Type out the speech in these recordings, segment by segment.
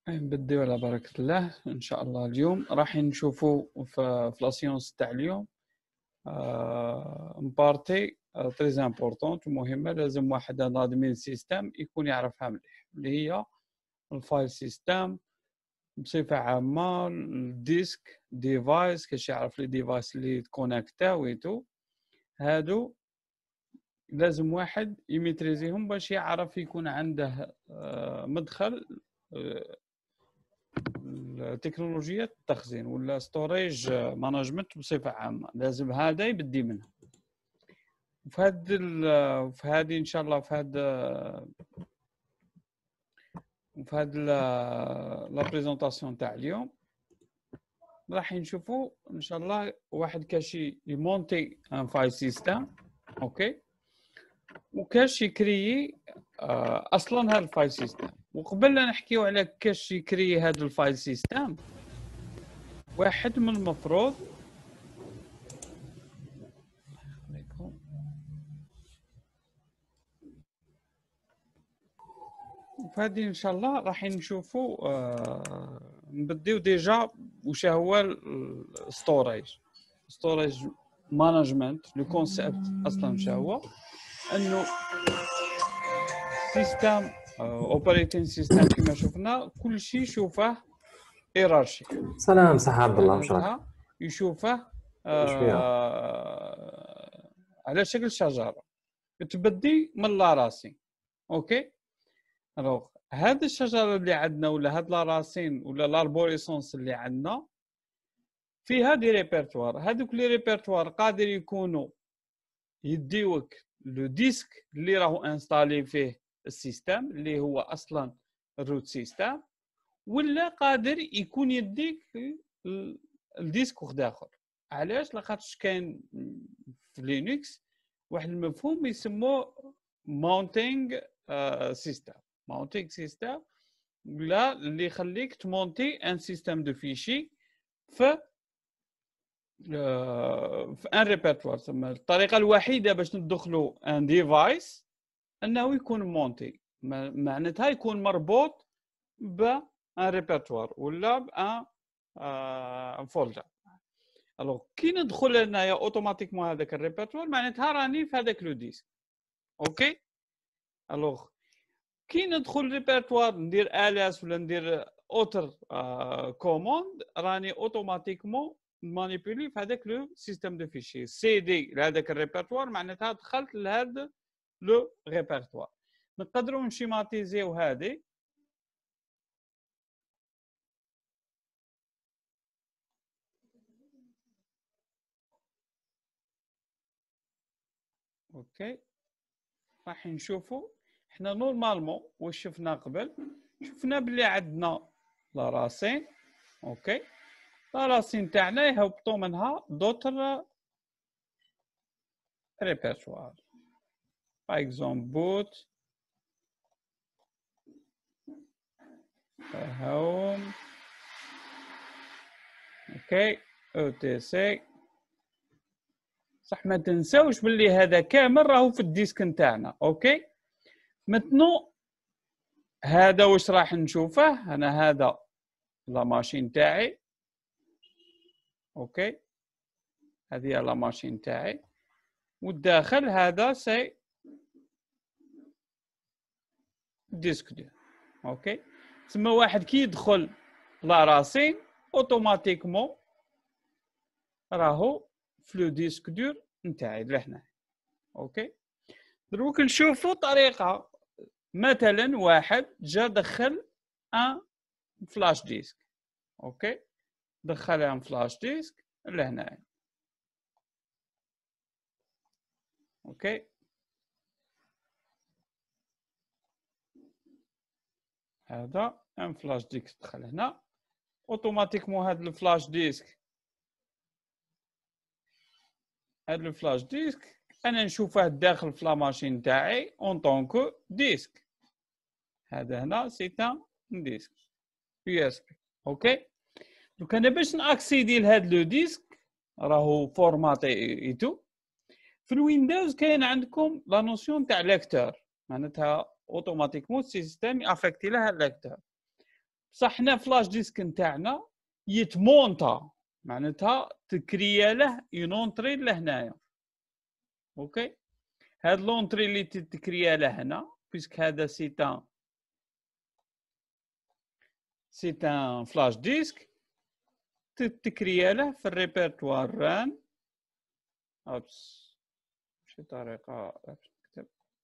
نبداو على بركة الله إن شاء الله. اليوم راح نشوفوا في لاسيونس تاع اليوم مبارتي تري امبورطونت ومهمة. لازم واحد نادمين سيستم يكون يعرفها مليح، اللي هي الفايل سيستم بصفة عامة، الديسك ديفايس، كاش يعرف لي ديفايس اللي تكونيكتا ويتو. هادو لازم واحد يميتريزيهم باش يعرف يكون عنده مدخل تكنولوجيا التخزين ولا ستوريج مانجمنت بصفه عامه. لازم هذا يبدي منه. في هذه ان شاء الله في هذا لا بريزونطاسيون تاع اليوم راح نشوفوا ان شاء الله واحد كاشي يمونتي ان فايل سيستم، اوكي، وكاش يكريي اصلا هذا الفايل سيستم. وقبل لا نحكيو على كاش يكريي هذا الفايل سيستم، واحد من المفروض فهذه ان شاء الله راح نشوفوا نبديو ديجا وش هو الستوريج مانجمنت. لو كونسيبت اصلا وش هو؟ انه سيستم اوبريتين سيستم كما شفنا كل شيء شوفه هيرارشي. سلام صح عبد الله، واش راك؟ يشوفه على شكل شجره تبدي من لا راسي، اوكي. الوغ هاد الشجره اللي عندنا ولا هاد لا راسين ولا لاربوريسونس اللي عندنا فيها دي ريبرتوار. هادوك لي ريبرتوار قادر يكونوا يديوك لو ديسك اللي راهو انستالي فيه السيستم اللي هو اصلا الروت سيستم، ولا قادر يكون يديك الديسك وحد اخر. علاش؟ لاخاطش كاين في لينكس واحد المفهوم يسموه ماونتينغ سيستم. ماونتينغ سيستم ولا اللي يخليك تمونتي ان سيستم دو فيشي في ان ريبرتوار. تسمى الطريقه الوحيده باش ندخلوا ان ديفايس انه يكون مونتي، معناتها يكون مربوط بان ريبرتوار ولا بان فولدر. الوغ كي ندخل هنايا اوتوماتيكمون هذاك الريبرتوار معناتها راني في هذاك لو ديسك، اوكي. الوغ كي ندخل ريبرتوار ندير الاس ولا ندير اوتر كوموند، راني اوتوماتيكمون مانيبيولي في هذاك لو سيستم دو فيشي سي دي لهذاك الريبرتوار، معناتها دخلت لهذا لو ريبرتوار. نقدروا نشيماتيزيو هذه اوكي. راح نشوفوا احنا نورمالمون واش شفنا قبل. شفنا بلي عندنا لا راسين، اوكي. لا راسين تاعنا يهبطوا منها دوتر ريبرتوار. باغ اكزومبل بوت، هوم، اوكي، او تي سي. صح ما تنساوش باللي هذا كامل راهو في الديسك نتاعنا، اوكي. متنو هذا واش راح نشوفه انا؟ هذا لا ماشين تاعي، اوكي. هذه لا ماشين تاعي، والداخل هذا سي ديسك دور، اوكي. تسمى واحد كي يدخل لا راسين اوتوماتيكمون راهو في لو ديسك دور نتاعي لهنا، اوكي. دروك نشوفوا طريقه. مثلا واحد جا دخل ان فلاش ديسك، اوكي، دخل ان فلاش ديسك لهنا، اوكي. هذا ان فلاش ديسك دخل هنا اوتوماتيكمون. هذا الفلاش ديسك، هذا الفلاش ديسك انا نشوفه داخل في لا ماشين تاعي اون طونكو ديسك. هذا هنا سي ان ديسك يو اس بي، اوكي. دونك انا باش ناكسيدي لهذا لو ديسك راهو فورماتي ايتو. في الويندوز كاين عندكم لا نوسيون تاع ليكتور، معناتها اوتوماتيكمون السيستم افكتي لها ليكتور. بصح حنا فلاش ديسك نتاعنا يتمونطا، معناتها تكريا له ينونطري لهنايا. اوكي، هاد لونطري اللي تتكريا له هنا بيسك هذا سي ان فلاش ديسك، تتكريا له في الريبرتوار ران. اوبس شي طريقه باش نكتب،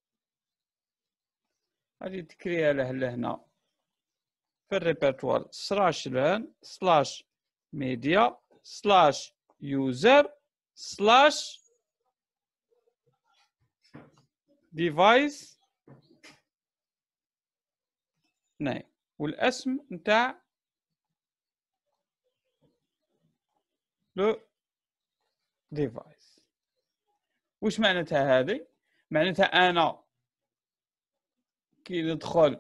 غادي تكريا له لهنا في الريبرتوار سلاش ران سلاش ميديا سلاش يوزر سلاش ديفايس ناي، والاسم نتاع لو ديفايس. واش معناتها هذه؟ معناتها انا كي ندخل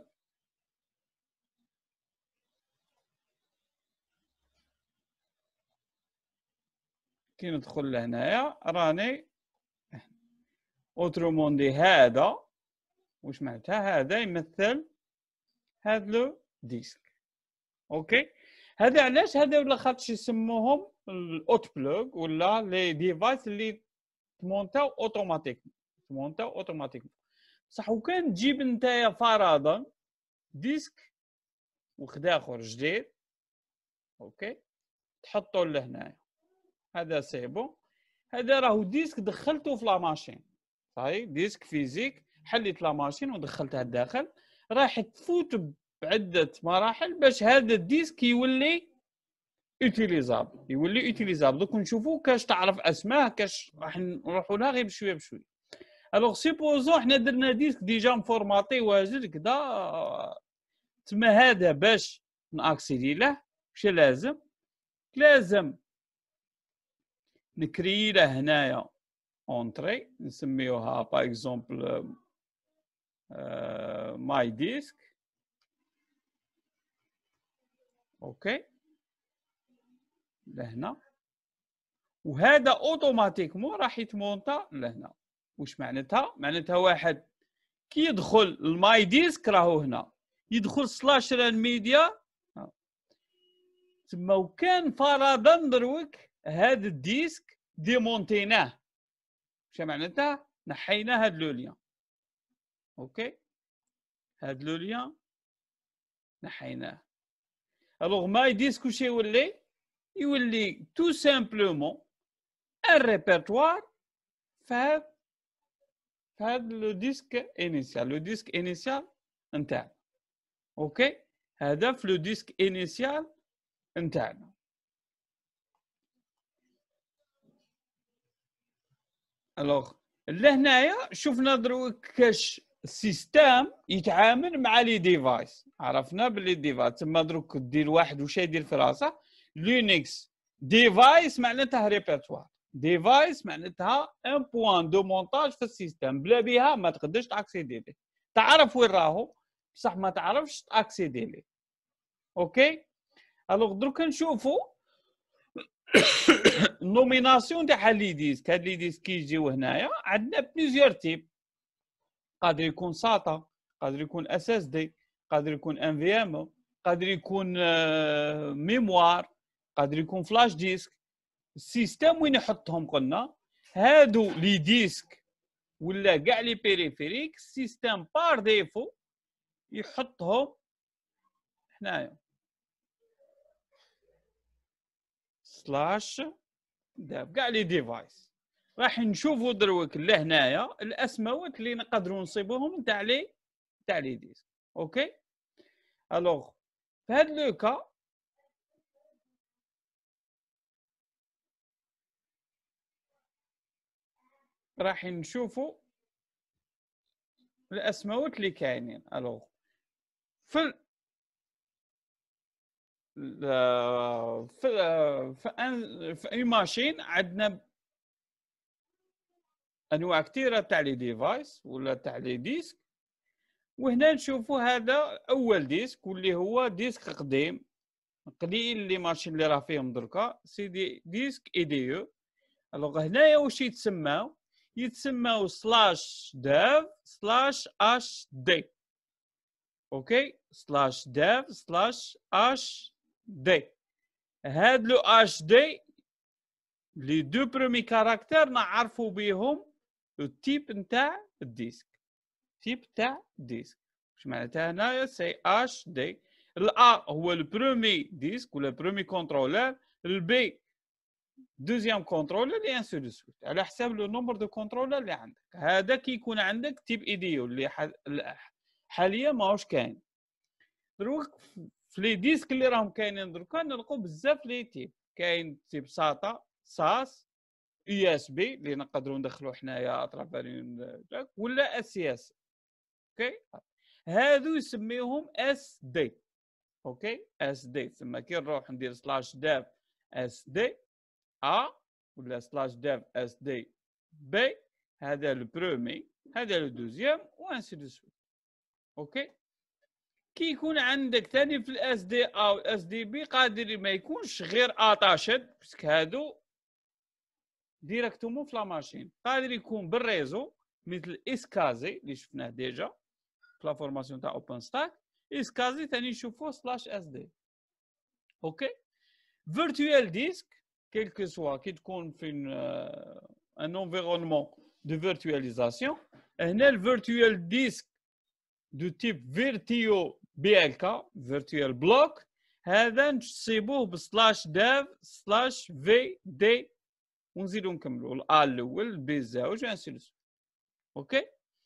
لهنايا راني اوتروموندي هذا واش معناتها؟ هذا يمثل هذا لو ديسك. اوكي، هذا علاش هذا ولا خاطش يسموهم الاوت بلوغ ولا لي ديفايس اللي تمونتاو اوتوماتيك. بصح وكان تجيب نتايا فرضا ديسك وخدا اخر جديد، اوكي، تحطو لهنايا، هذا سي بون، هذا راهو ديسك دخلته في لا ماشين، صحيح، ديسك فيزيك حليت لا ماشين ودخلتها الداخل، راح تفوت بعده مراحل باش هذا الديسك يولي يوتيليزابل. دوك نشوفوا كاش تعرف اسماء، كاش راح نروحوا لها غير بشويه بشويه. الوغ سيبوزون حنا درنا ديسك ديجا مفورماطي واجد كدا، تما هذا باش ناكسيدي له واش لازم نكري له هنايا اونتري نسميوها باغ اكزومبل ماي ديسك. اوكي لهنا، وهذا اوتوماتيكمون راح يتمونطا لهنا. واش معناتها واحد كي يدخل الماي ديسك راهو هنا، يدخل سلاش ران ميديا تما، وكان فرضا دروك هذا الديسك ديمونتيناه، واش معناتها؟ نحينا هاد لو ليان. اوكي، هاد لو ليان نحيناه. الوغ ماي ديسك واش يولي تو سامبلومون ان ريبرتوار فهاد لو ديسك انيسيال نتاعنا. اوكي، هذا في لو ديسك انيسيال نتاعنا. الوغ لهنايا شفنا دروك كاش السيستم يتعامل مع لي ديفايس، عرفنا باللي ديفايس تما دروك دير واحد واش يدير في راسه لينكس ديفايس معناتها ريبرتوار، ديفايس معناتها ان بوان دو مونتاج في السيستم، بلا بها ما تقدرش تاكسيدي ليه، تعرف وين راهو بصح ما تعرفش تاكسيدي ليه. اوكي، الوغ دروك نشوفوا النوميناسيون تاع لي ديسك. هاد لي ديسك كي يجيو هنايا عندنا بليزيور تيب، قادر يكون ساتا، قادر يكون اس اس دي، قادر يكون ان في ام، قادر يكون ميموار، قادر يكون فلاش ديسك. السيستم وين يحطهم؟ قلنا هادو لي ديسك ولا كاع لي بيريفيريك، السيستم بار ديفو يحطهم هنايا سلاش داب كاع لي ديفايس. راح نشوفوا دروك لهنايا الاسماوات اللي نقدروا نصيبوهم تاع لي ديسك. اوكي، الوغ في هاد لو كا راح نشوفوا الاسماوات اللي كاينين. الوغ في في ماشين عندنا انواع كثيره تاع لي ديفايس ولا تاع لي ديسك، وهنا نشوفوا هذا اول ديسك واللي هو ديسك قديم قليل اللي ماشين اللي راه فيهم دركا سي ديسك اي دي يو. الوغ هنايا واش يتسماو سلاش داف سلاش اش دي. اوكي سلاش ديف سلاش اش دي. هاد لو اش دي لي دو برومي كاركتير نعرفوا بهم التيب نتاع الديسك. تيب تاع الديسك واش معناتها هنايا سي اش دي. الأ هو البرومي ديسك ولا البرومي كونترولور، البي دوزيام كونترولور اي انسو دو سويت على حساب لو نومبر دو كونترولور اللي عندك. هذا كي يكون عندك تيب ايديو اللي حاليا ماهوش كاين. دروك في لي ديسك اللي راهم كاينين دركا نلقوا بزاف لي تيب. كاين تيب ساتا ساس يو اس بي اللي نقدروا ندخلوا حنايا اطرافين ولا اس سي اس. اوكي هادو يسميهم اس دي. اوكي اس دي تسمى كي نروح ندير سلاش ديف اس دي ا ولا سلاش ديف اس دي بي، هذا البرومي هذا الدوزيام وانسي دو سويت. اوكي كي يكون عندك ثاني في الاس دي ا والاس دي بي قادر ما يكونش غير اتاشد باسكو هادو ديريكتومون في لا ماشين، قادر يكون بالريزو مثل اسكازي اللي شفناه ديجا في لا فورماسيون تاع اوبن ستاك. اسكازي ثاني نشوفوه سلاش اس دي. اوكي فيرتوال ديسك كيلكو سوا كي تكون في ان انفيرونمون دو فيرتواليزاسيون. هنا الفيرتوال ديسك دو تيب فيرتيو بي ال كا فيرتوال بلوك، هذا نصيبوه بسلاش ديف سلاش في دي ونزيدو نكملو الأ الأول البي الزاوج وانسي دو سويت. اوكي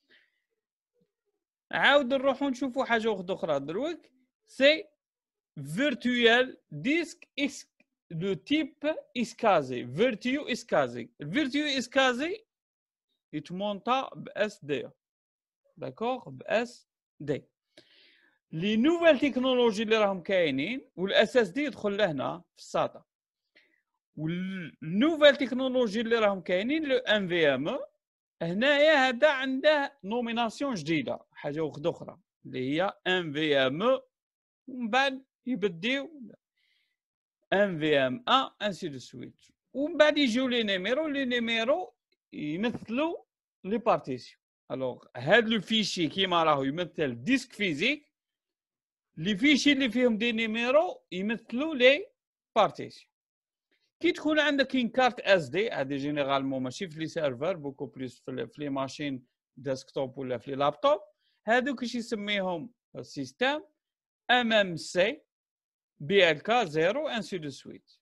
عاود نروحو نشوفو حاجة وحدة أخرى دروك سي فيرتوال ديسك اكس دو تيب اسكازي فيرتيو اسكازي. الفيرتيو اسكازي يتمونطا باس دي داكوغ باس دي. لي نوفيل تكنولوجي اللي راهم كاينين والاس اس دي يدخل لهنا في الساتا، والنوفيل تكنولوجي اللي راهم كاينين لو ام في ام. هنايا هذا عنده نوميناسيون جديده حاجه وحده اخرى اللي هي ام في ام ومن بعد يبديو ام في ام 1 انسي دو سويت ومن بعد يجيو لي نيميرو يمثلوا لي بارتيسيون. الوغ هاد لو فيشي كيما راهو يمثل ديسك فيزيك، لي فيشي اللي فيهم دي نيميرو يمثلوا لي بارتيسيون. كي تكون عندك ان كارت اس دي هذه جينيرالمون ماشي في لي سيرفر بوكو بليس في لي ماشين ديسكتوب ولا في لي لابتوب، هذوك اش يسميهم السيستم ام ام سي بي ال كا 0 ainsi de suite.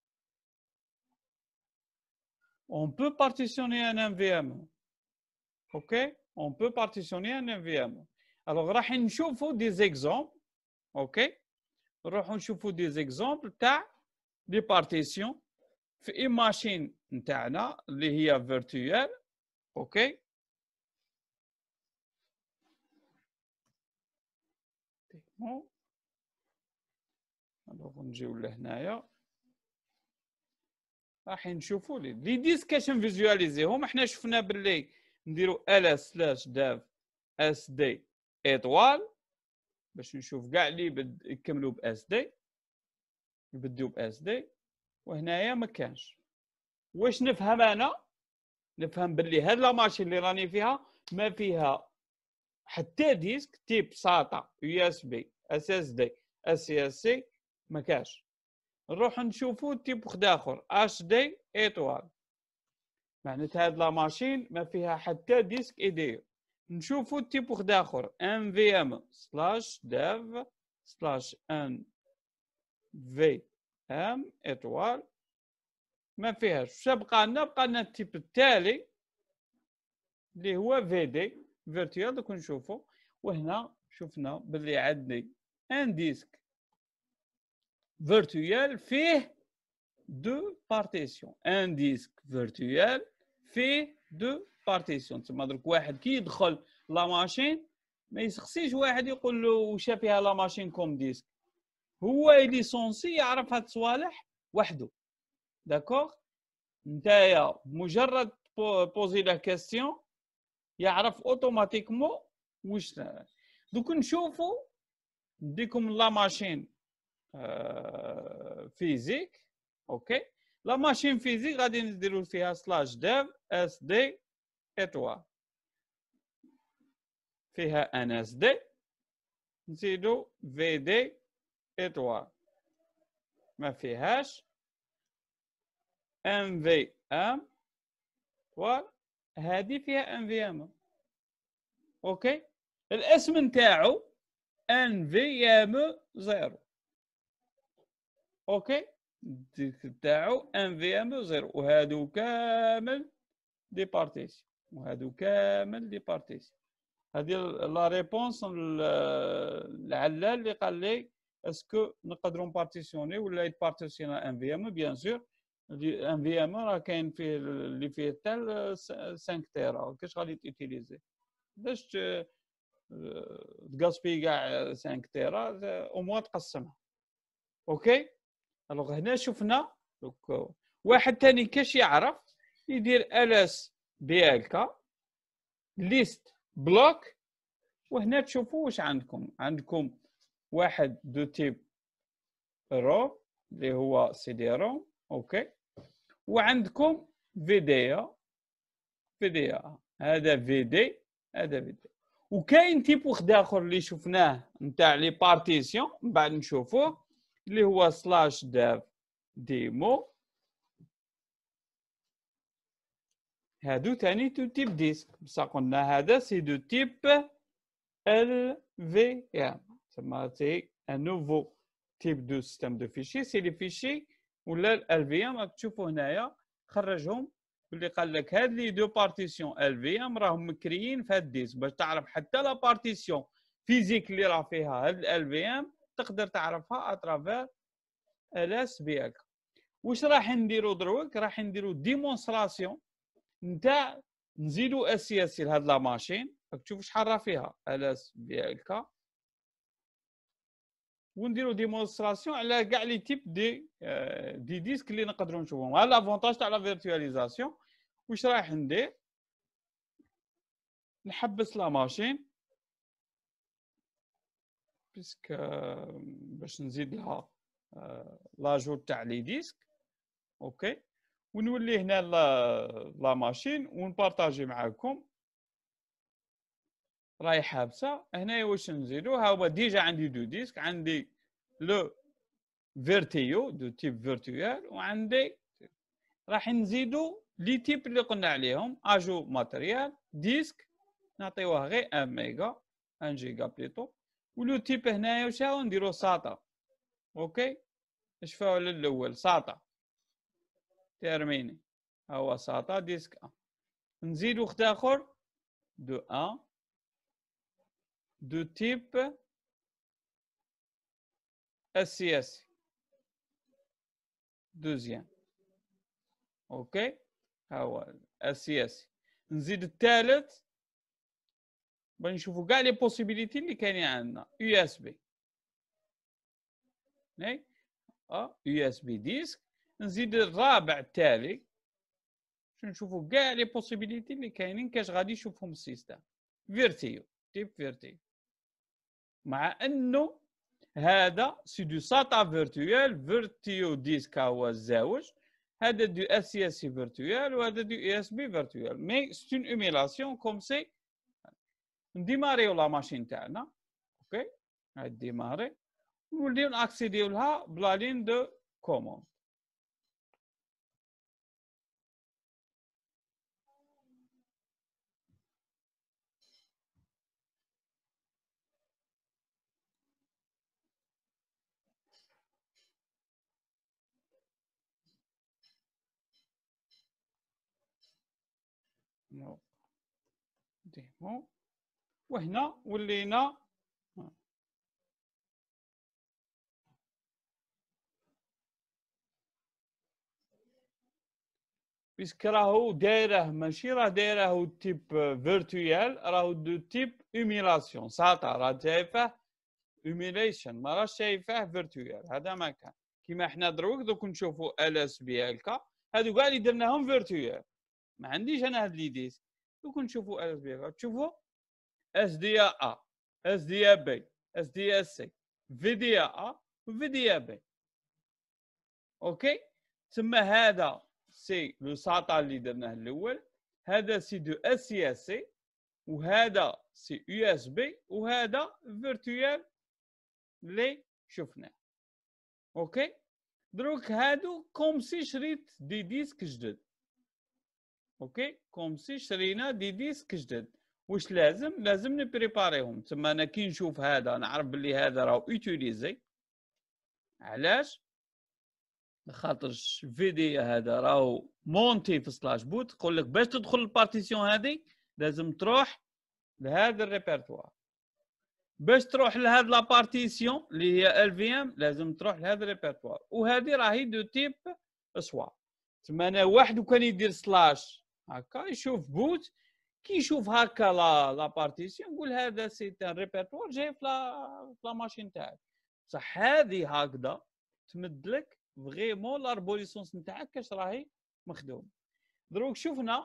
On peut partitionner un NVMe. OK? On peut partitionner un NVMe. Alors راح نشوفوا des exemples. OK? نروحوا نشوفوا des exemples تاع دي بارتيسيون في اي ماشين نتاعنا اللي هي فيرتوال. اوكي الوغ نجيو لهنايا راح نشوفوا لي ديسك كاش نفيزواليزيهم. احنا شفنا باللي نديرو ال سلاش داف اس دي ايطوال باش نشوف كاع اللي يكملوا باس دي يبداو باس دي، وهنايا ما كانش. واش نفهم انا؟ نفهم باللي هاد لا ماشين اللي راني فيها ما فيها حتى ديسك تيب ساتا يو اس بي اس اس دي اس سي اس سي ما كاش. نروح نشوفو تيب وحد اخر اش دي ايطوال، معناتها هاد لا ماشين ما فيها حتى ديسك ايديو. نشوفو تيب وحد اخر ام في ام سلاش ديف سلاش ان في ام ايطوال ما فيهاش. واش بقى لنا؟ بقى لنا التيب التالي اللي هو في دي فيرتوال. دوك نشوفو وهنا شفنا باللي عندي ان ديسك فيرتوال فيه دو بارتيسيون. ان ديسك فيرتوال فيه دو بارتيسيون. تسمى درك واحد كي يدخل لا ماشين ما يسقسيش واحد يقول له واش فيها لا ماشين كوم ديسك، هو ليسونسي يعرف هاد الصوالح وحده. داكوغ نتايا مجرد بوزي لا كيستيون يعرف اوتوماتيكمون واش. دوك نشوفوا نديكم لا ماشين فيزيك. اوكي لا ماشين فيزيك غادي نديرو فيها سلاش ديف اس دي ايطوال فيها ان اس دي نزيدو في دي اطوال ما فيهاش ام في ام اطوال، هذه فيها ام في ام. اوكي، الاسم نتاعو ان في ام زيرو. اوكي، تاعو ان في ام زيرو، وهادو كامل دي بارتيسيون، وهادو كامل دي بارتيسيون. هذه لا ريبونس العلال اللي قال لي اسكو نقدروا نبارتيسيوني ولا يتبارتيسيون ان في ام. بيان سور ان في ام راه كاين فيه اللي فيه حتى 5 تيرا، كاش غادي تيتيليزي باش تقاسبي كاع 5 تيرا او موان تقسمها. اوكي، الوغ هنا شفنا واحد تاني كاش يعرف يدير الاس بي ال كا ليست بلوك. وهنا تشوفوا واش عندكم واحد دو تيب رو اللي هو سي دي روم. اوكي، وعندكم فيديا هذا فيدي، هذا فيدي. وكاين تيب واحد اخر اللي شفناه نتاع لي بارتيسيون من بعد نشوفوه اللي هو سلاش داف ديمو. هادو تاني دو تيب ديسك، بصح قلنا هذا سي دو تيب ال في ام، تسمى سي ان نوفو تيب دو سيستم دو فيشي. سي لي فيشي ولا ال في ام راك تشوفوا هنايا خرجهم باللي قال لك هاد لي دو بارتيسيون ال في ام راهم مكريين في هاد الديسك باش تعرف حتى لا بارتيسيون فيزيك اللي راه فيها هاد ال في ام تقدر تعرفها اترافير الاس بي ال. واش راح نديرو دروك؟ راح نديرو ديمونستراسيون نتاع نزيدو اس اس لهاد لا ماشين. راك تشوف شحال راه فيها الاس بي ال كا، ونديرو ديمونستراسيون على كاع لي تيب دي ديسك اللي نقدروا نشوفهم. ها لافونتاج تاع لا فيرتواليزاسيون. واش راح ندير؟ نحبس لا ماشين بيسك باش نزيد لها لاجور تاع لي ديسك. اوكي، ونولي هنا لا ماشين ونبارطاجي معاكم. راهي حابسه هنايا. واش نزيدو؟ ها هو ديجا عندي دو ديسك، عندي لو فيرتيو دو تيب فيرتوال، وعندي راح نزيدو لي تيب اللي قلنا عليهم اجو ماتريال ديسك نعطيوه غير 1 ميجا 1 جيجا بليتو. ولو تيب هنايا واش هو نديرو ساتا. اوكي، نشفاو على الاول ساتا تيرميني، ها هو ساتا ديسك 1. نزيدو وقت اخر دو 1 دو تيب السياسي دوزيام. اوكي، ها هو السياسي. نزيد الثالث باش نشوفوا كاع لي بوسيبيليتي اللي كاينين عندنا. يو اس بي، يو اس بي ديسك. نزيد الرابع التالي باش نشوفوا كاع لي بوسيبيليتي اللي كاينين كاش غادي يشوفهم السيستم. فيرتيو، تيب فيرتيو، مع انه هذا سي دو ساتا فيرتوال. فيرتيو ديسك هو الزاوج، هذا دو اس سي اس فيرتوال وهذا دو اي اس بي فيرتوال. مي سي اون ايميلاسيون كوم سي. نديماريو لا ماشين تاعنا. اوكي، هاد ديماري ونوليو ناكسيديو لها بلا لين دو كوموند. ديمو، وهنا ولينا بيسك راهو دايره ماشي راه دايره تيب فيرتوال، راهو دو تيب ايميلاسيون. ساتا راه شايفه ايميليشن، ما راهش شايفه فيرتوال. هذا ما كان كيما حنا دوك نشوفوا ال اس بي ال كا، هادو كاع اللي درناهم فيرتوال. ما عنديش انا هاد لي ديسك. دوك نشوفوا ال اس بي ال كا، تشوفوا اس دي ا، اس دي بي، اس دي اس سي، في دي ا، وفي دي بي. اوكي، تما هذا سي لو ساتا اللي درناه الاول، هذا سي دو اس سي اس سي، وهذا سي يو اس بي، وهذا فيرتوال اللي شفناه. اوكي، دروك هادو كوم سي شريت دي ديسك جدد. اوكي، كوم سي شرينا دي ديسك جدد. واش لازم نبريباريهم. تما انا كي نشوف هذا نعرف بلي هذا راهو يوتيليزي. علاش؟ خاطرش فيدي هذا راهو مونتي في سلاش بوت. تقول لك باش تدخل البارتيسيون هذه لازم تروح لهذا الريبرتوار. باش تروح لهاد لا بارتيسيون اللي هي ال في ام لازم تروح لهذا الريبرتوار. وهذه راهي دو تيب اسوا. تما انا واحد كان يدير سلاش هكا يشوف بوت، كي يشوف هكا لا بارتيسيون يقول هذا سي ان ريبرتوار جاي في لا ماشين تاعك. بصح هذه هكذا تمد لك فريمون لاربوليسونس نتاعك كاش راهي مخدوم. دروك شفنا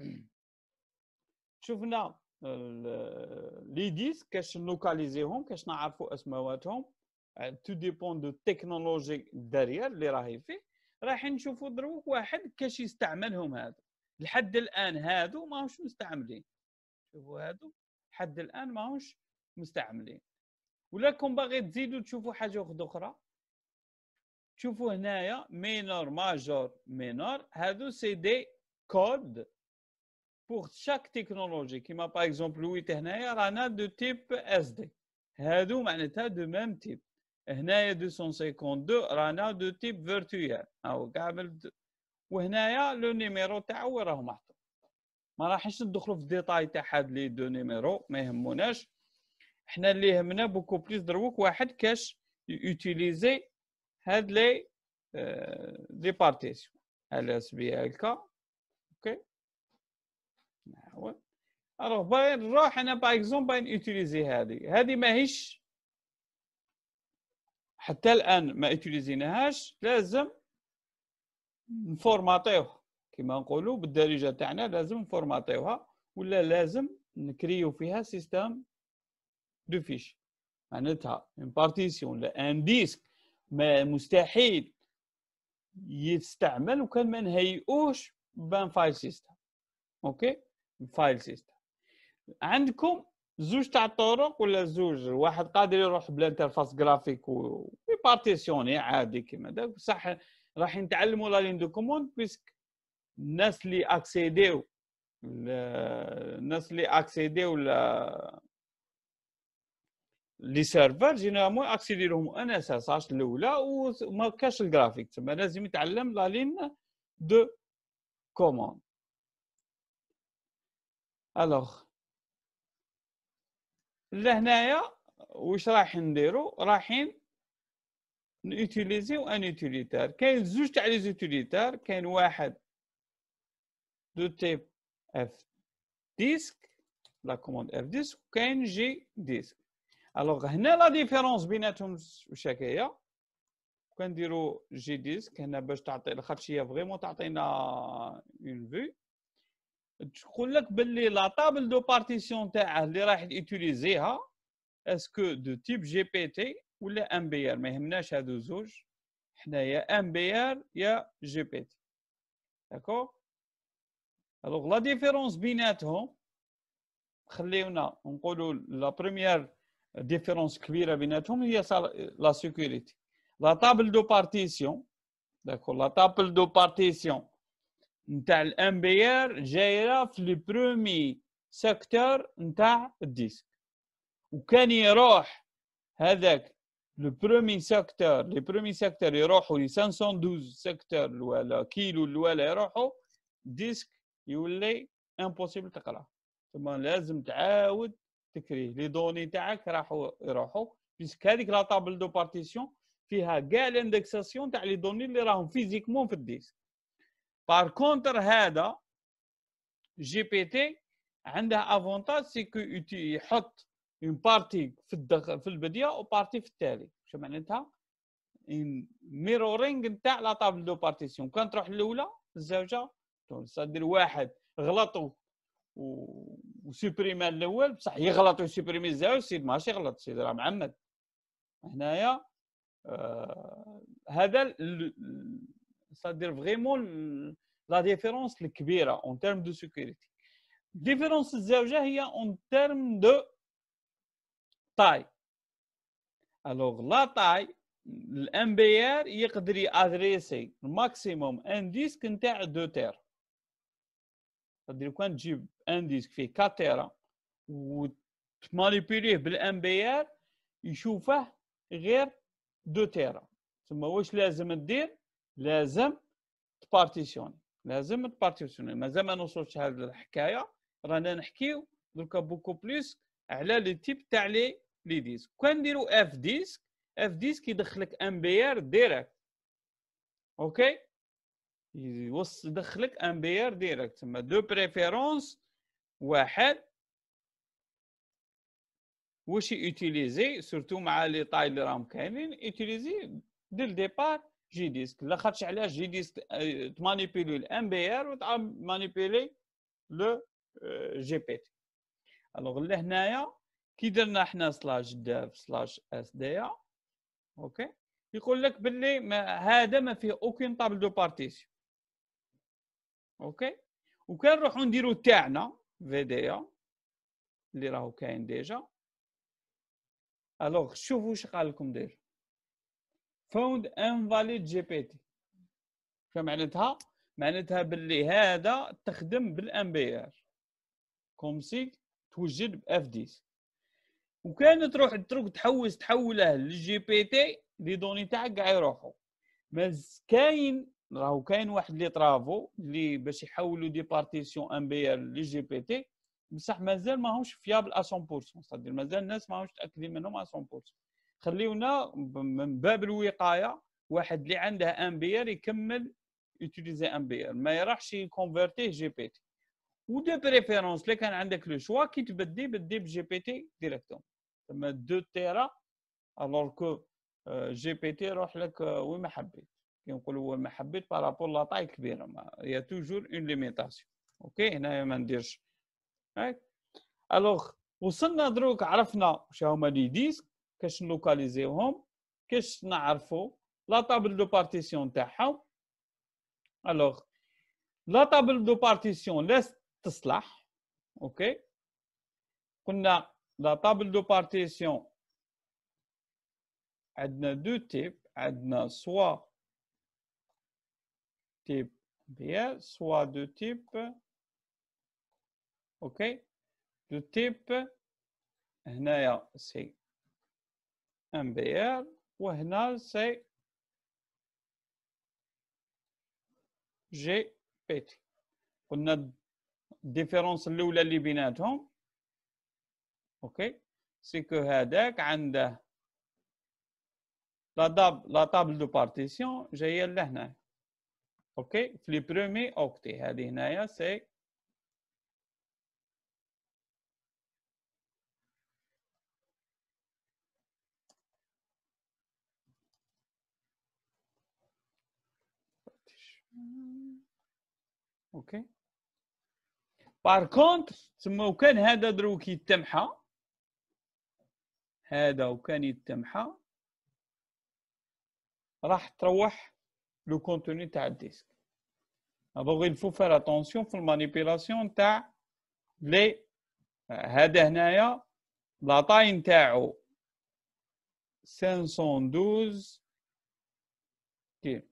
لي ديسك كاش نلوكاليزيهم، كاش نعرفوا اسماواتهم. تو ديبون دو تكنولوجي دارير اللي راهي فيه. راح نشوفوا دروك واحد كاش يستعملهم. هذا لحد الان هادو ماهوش مستعملين. شوفوا هادو لحد الان ماهوش مستعملين. ولكم باغي تزيدوا تشوفوا حاجه اخرى، تشوفوا هنايا مينور ماجور مينور. هادو سي دي كود pour chaque technologie. كيما باغ اكزومبل الويت هنايا رانا دو تيب اس دي، هادو معناتها دو ميم تيب. هنايا 252 رانا دو تيب فيرتويال او كامل. وهنايا لو نيميرو تاعو راه محطوط. ما راحش ندخلوا في الديتاي تاع هاد لي دو نيميرو، ما يهموناش. حنا اللي يهمنا بوكو بليس دروك واحد كاش يوتيليزي هاد لي دي بارتيسيون على سبيل هكا. اوكي، نحاول. الوغ باغي نروح انا باغ اكزومبل باغي نوتيليزي هذه ماهيش حتى الان ما اوتيليزيناهاش. لازم نفورماتيوها كما نقولوا بالدارجه تاعنا، لازم نفورماتيوها ولا لازم نكريو فيها سيستم دو فيش. معناتها ان بارتيسيون ولا ان ديسك ما مستحيل يستعمل وكان ما نهيئوش بان فايل سيستم. اوكي، فايل سيستم عندكم زوج تاع الطرق ولا زوج. واحد قادر يروح بالانترفاس جرافيك ويبارتيسيوني عادي كيما داك. بصح راح نتعلموا لا لين دو كوموند بيسك الناس اللي اكسيديو لي سيرفر جينيرالمون اكسيدي لهم ان اس اس اش الاولى وما كاش الجرافيك. تما لازم يتعلم لا لين دو كوموند. الوغ لهنايا واش راح نديرو؟ رايحين نوتيليزيو ان يوتيليتار. كاين زوج تاع لي زوتيليتار، كاين واحد دو تيب اف ديسك لا كوموند اف ديسك وكاين جي ديسك. الوغ هنا لا ديفيرونس بيناتهم واش هي؟ كنديرو جي ديسك هنا باش تعطي لاخاطش هي فريمون تعطينا اون فيو. تقول لك باللي لا طابل دو بارتيسيون تاعه اللي راح يوتيليزيها اسكو دو تيب جي بي تي ولا ام بي ار. ما يهمناش هادو زوج، حنا يا ام بي ار يا جي بي تي. داكور. الوغ لا ديفيرونس بيناتهم خليونا نقولوا لا بروميير ديفيرونس كبيره بيناتهم هي لا سيكوريتي. لا طابل دو بارتيسيون داكور، لا طابل دو بارتيسيون نتاع الام بي ار جايه في لي برومي سيكتور نتاع الديسك. وكان يروح هذاك لو برومي سيكتور، لي برومي سيكتور يروحوا لي 512 سيكتور ولا كيلو ولا يروحوا ديسك يولي امبوسيبل تقراه. ثم لازم تعاود تكريه لي دوني تاعك راحوا يروحوا بيسك هذيك لا طابل دو بارتيسيون فيها كاع الاندكساسيون تاع لي دوني اللي راهم فيزيكمون في الديسك. بار كونتر هذا جي بي تي عندها افونتاج سيكو يحط اون بارتي في البدايه وبارتي في التالي. شو معناتها؟ ميرورينغ نتاع لا طابل دو بارتيسيون. كان تروح الاولى الزوجه صدر واحد غلطوا وسوبريما الاول بصح يغلط ويسوبريمي الزوج سيد ماشي يغلط سيد راه معمد. هنايا هذا صدر فريمون لا ديفيرونس الكبيره اون تيرم دو سيكوريتي. ديفيرونس الزوجه هي اون تيرم دو تاي. الوغ لا طاي الام بي ار يقدر يادريسي الماكسيموم ان ديسك نتاع 2 تيرا. لو كان تجيب ان ديسك فيه 4 تيرا وتمانيبيليه بالام بي ار يشوفه غير 2 تيرا. ثم واش لازم دير؟ لازم تبارتيسيوني، لازم تبارتيسيوني. مازال ما نوصلش هذه الحكايه، رانا نحكيو دركا بوكو بليس على لي تيب تاع لي ديسك. كان نديرو اف ديسك، اف ديسك يدخلك ام بي ار ديريكت، اوكي، يدخلك ام بي ار ديريكت. تما دو بريفيرونس، واحد واش يوتيليزي سورتو مع لي طاي اللي راهم كاينين، يوتيليزي دي الديبار جي ديسك. لاخاطش علاش جي ديسك تمانيبيلي الام بي ار وتمانيبيلي لو جي بي تي. الوغ لهنايا كي درنا حنا سلاش ديف سلاش اس دي ا، اوكي، يقول لك باللي هذا ما فيه اوكين طابل دو بارتيسيون، اوكي. وكان نروحو نديرو تاعنا في دي ا اللي راهو كاين ديجا. الوغ شوفوا واش قال لكم دير فوند انفاليد جي بي تي. شنو معناتها؟ معناتها باللي هذا تخدم بالام بي ار كوم سي توجد باف ديس، وكان تروح تحوله للجي بي تي، لي دوني تاعك كاع يروحوا. ماز كاين راهو كاين واحد لي طرافو اللي باش يحولوا دي بارتيسيون ام بي ار للجي بي تي، بصح مازال ماهوش فيابل 100%. صدق مازال الناس ماهوش متاكدين منهم 100%. خليونا من باب الوقايه، واحد اللي عنده ام بي ار يكمل يوتيليزي ام بي ار، ما يروحش يكونفيرتيه جي بي تي. ودو بريفيرونس اللي كان عندك لو شوا كي بدي بجي بي تي ديريكتوم. تما 2 تيرا الوغ كو جي بي تي روح لك وين ما حبيت. كي نقولوا وين ما حبيت بارابور لا طاي كبيره، هي توجور اون ليميتاسيون. اوكي هنايا ما نديرش هاك. الوغ وصلنا دروك عرفنا واش هما لي ديسك، كاش نلوكاليزيوهم، كاش نعرفوا لا طابل دو بارتيسيون تاعهم. الوغ لا طابل دو بارتيسيون لاش تصلح، اوكي. قلنا لا طابل دو بارتيسيون عندنا دو تيب، عندنا سوا تيب بي سوا دو تيب، اوكي. دو تيب هنايا سي ام بي ار، وهنا سي جي بي تي. قلنا الديفيرونس الاولى اللي بيناتهم، اوكي، سي كو هذاك عنده لا طابل دو بارتيسيون جايه لهنا، اوكي، في لي برومي اوكتي. هذه هنايا سي اوكي. بار كونتر ثم وكان هذا دروك يتمحى، هذا وكان يتمحى راح تروح لو كونتوني تاع الديسك. دونك il faut faire attention في المانيبيلاسيون تاع لي. هذا هنايا لا طاي نتاعو 512 كيلو.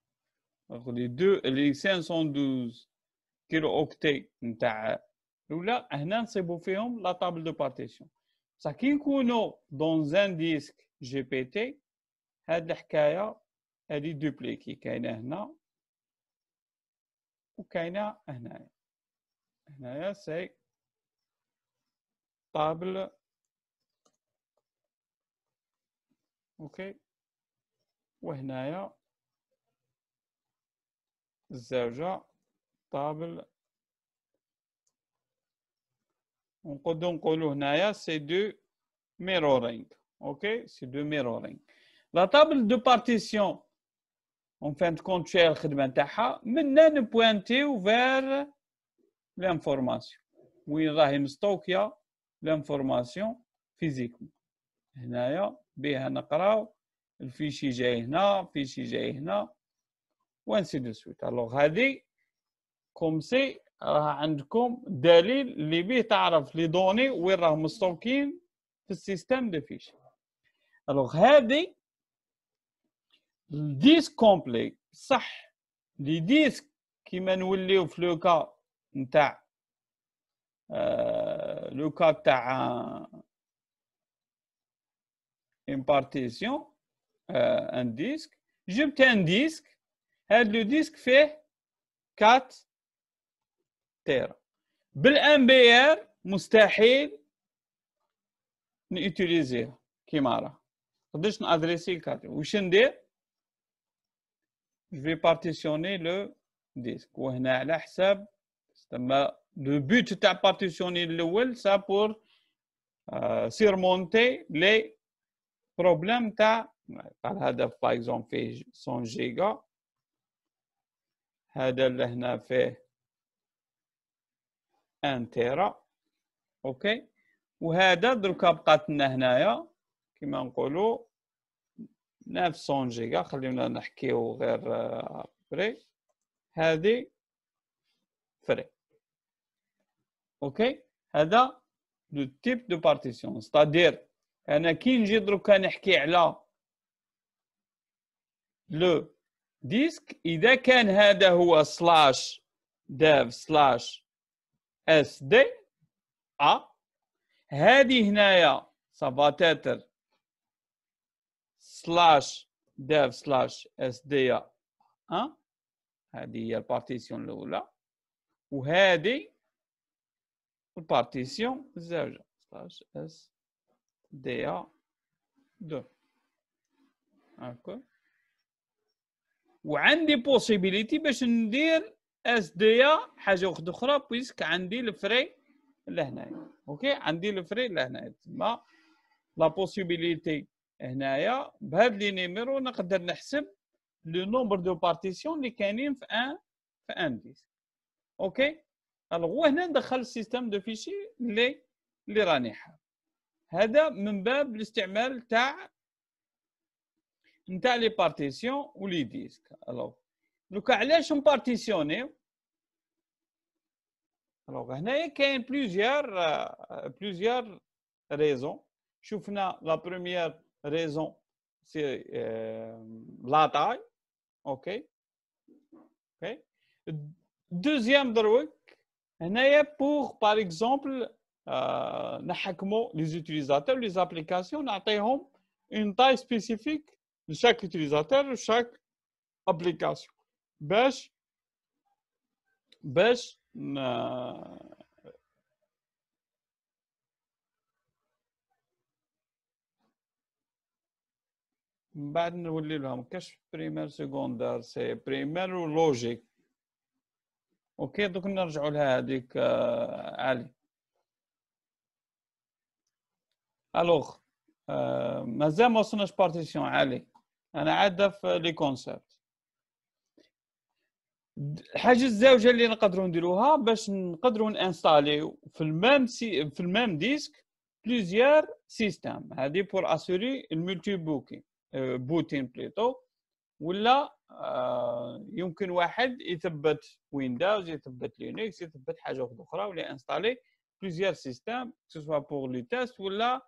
لي 512 كيلو اوكتي نتاع الاولى هنا نصيبوا فيهم لا طابل دو بارتيسيون. بصح كي نكونوا دون زان ديسك جي بي تي هاد الحكايه هادي دوبليكي، كاينه هنا وكاينه هنايا. هنايا سي طابل، اوكي، وهنايا الزوجه طابل. ونقدروا نقولوا هنايا سي دو ميرورينغ، اوكي، سي دو ميرورينغ. لا طابل دو بارتيسيون اون فان كونت شي الخدمه تاعها منا نبوانتيو فير لانفورماسيون وين راهي مستوكيه لانفورماسيون فيزيكمون. هنايا بها نقراو الفيشي جاي هنا، الفيشي جاي هنا، وانسي دو سويت. الوغ هذه كوم سي راه عندكم دليل اللي بيه تعرف لي دوني وين راهم مستوكين في السيستم دو فيشي. الوغ هادي الديسك كومبلي صح. لي ديسك كيما نوليو في لوكا نتاع لوكا تاع une partition un disque جبت ان ديسك. هاد لو ديسك فيه 4 تيرا بالان بي ار مستحيل نيوتيليزيه كيما راه نقدرش نادريسي الكارت. واش ندير؟ جو في بارتيسيوني لو ديسك وهنا على حساب تما لو بوت تاع بارتيسيوني الاول سا بور سيرمونتي لي بروبليم تاع هذا باغ اكزومبل فيه 100 جيجا، هذا لهنا فيه 1 تيرا اوكي، وهذا دركا بقات لنا هنايا كيما نقولوا 900 جيجا. خلينا نحكيو غير فري، هذه فري اوكي. هذا لو تيب دو بارتيسيون ستادير انا كي نجي دروكا نحكي على لو ديسك اذا كان هذا هو سلاش داف سلاش اس دي ا، هذه هنايا سافا تاتر سلاش داف سلاش اس دي ا، هذه هي البارتيسيون الاولى، وهذه البارتيسيون الزوجه سلاش اس دي ا 2 هاكا. وعندي بوسيبيليتي باش ندير اس دي ا حاجه واحده اخرى بويسك عندي الفري لهنايا اوكي. عندي الفري لهنايا تما لا بوسيبيليتي هنايا بهاد لي نيميرو نقدر نحسب لو نومبر دو بارتيسيون اللي كاينين في ان ديسك اوكي. الوغ وهنا ندخل السيستم دو فيشي اللي راني حاب. هذا من باب الاستعمال تاع لي بارتيسيون ولي ديسك. الوغ دوكا علاش نبارتيسيونيو؟ الوغ هنايا كاين بلوزيار ريزون. شفنا لا بروميير ريزون سي لا تاي اوكي اوكي. دوزيام دروك هنايا بوغ باغ اكزومبل نحكموا لي زوتيليزاتور لي زابليكاسيون نعطيهم اون تاي سبيسيفيك لشاك utilisateur وشاك ابليكاسيون باش من بعد نولي لهم كاش بريمير سكوندير سي بريمير ولوجيك اوكي. دوك نرجعوا لها هذيك علي. الوغ مازال ما وصلناش بارتيسيون علي، انا عاده في لي كونسيبت. الحاجه الزوجه اللي نقدروا نديروها باش نقدروا نانستاليو في المام ديسك بليزيور سيستم. هذه بور اسوري الملتي بوتين بليتو، ولا يمكن واحد يثبت ويندوز يثبت لينكس يثبت حاجه اخرى ولا انستالي بليزيور سيستم سواء بور لي تيست. ولا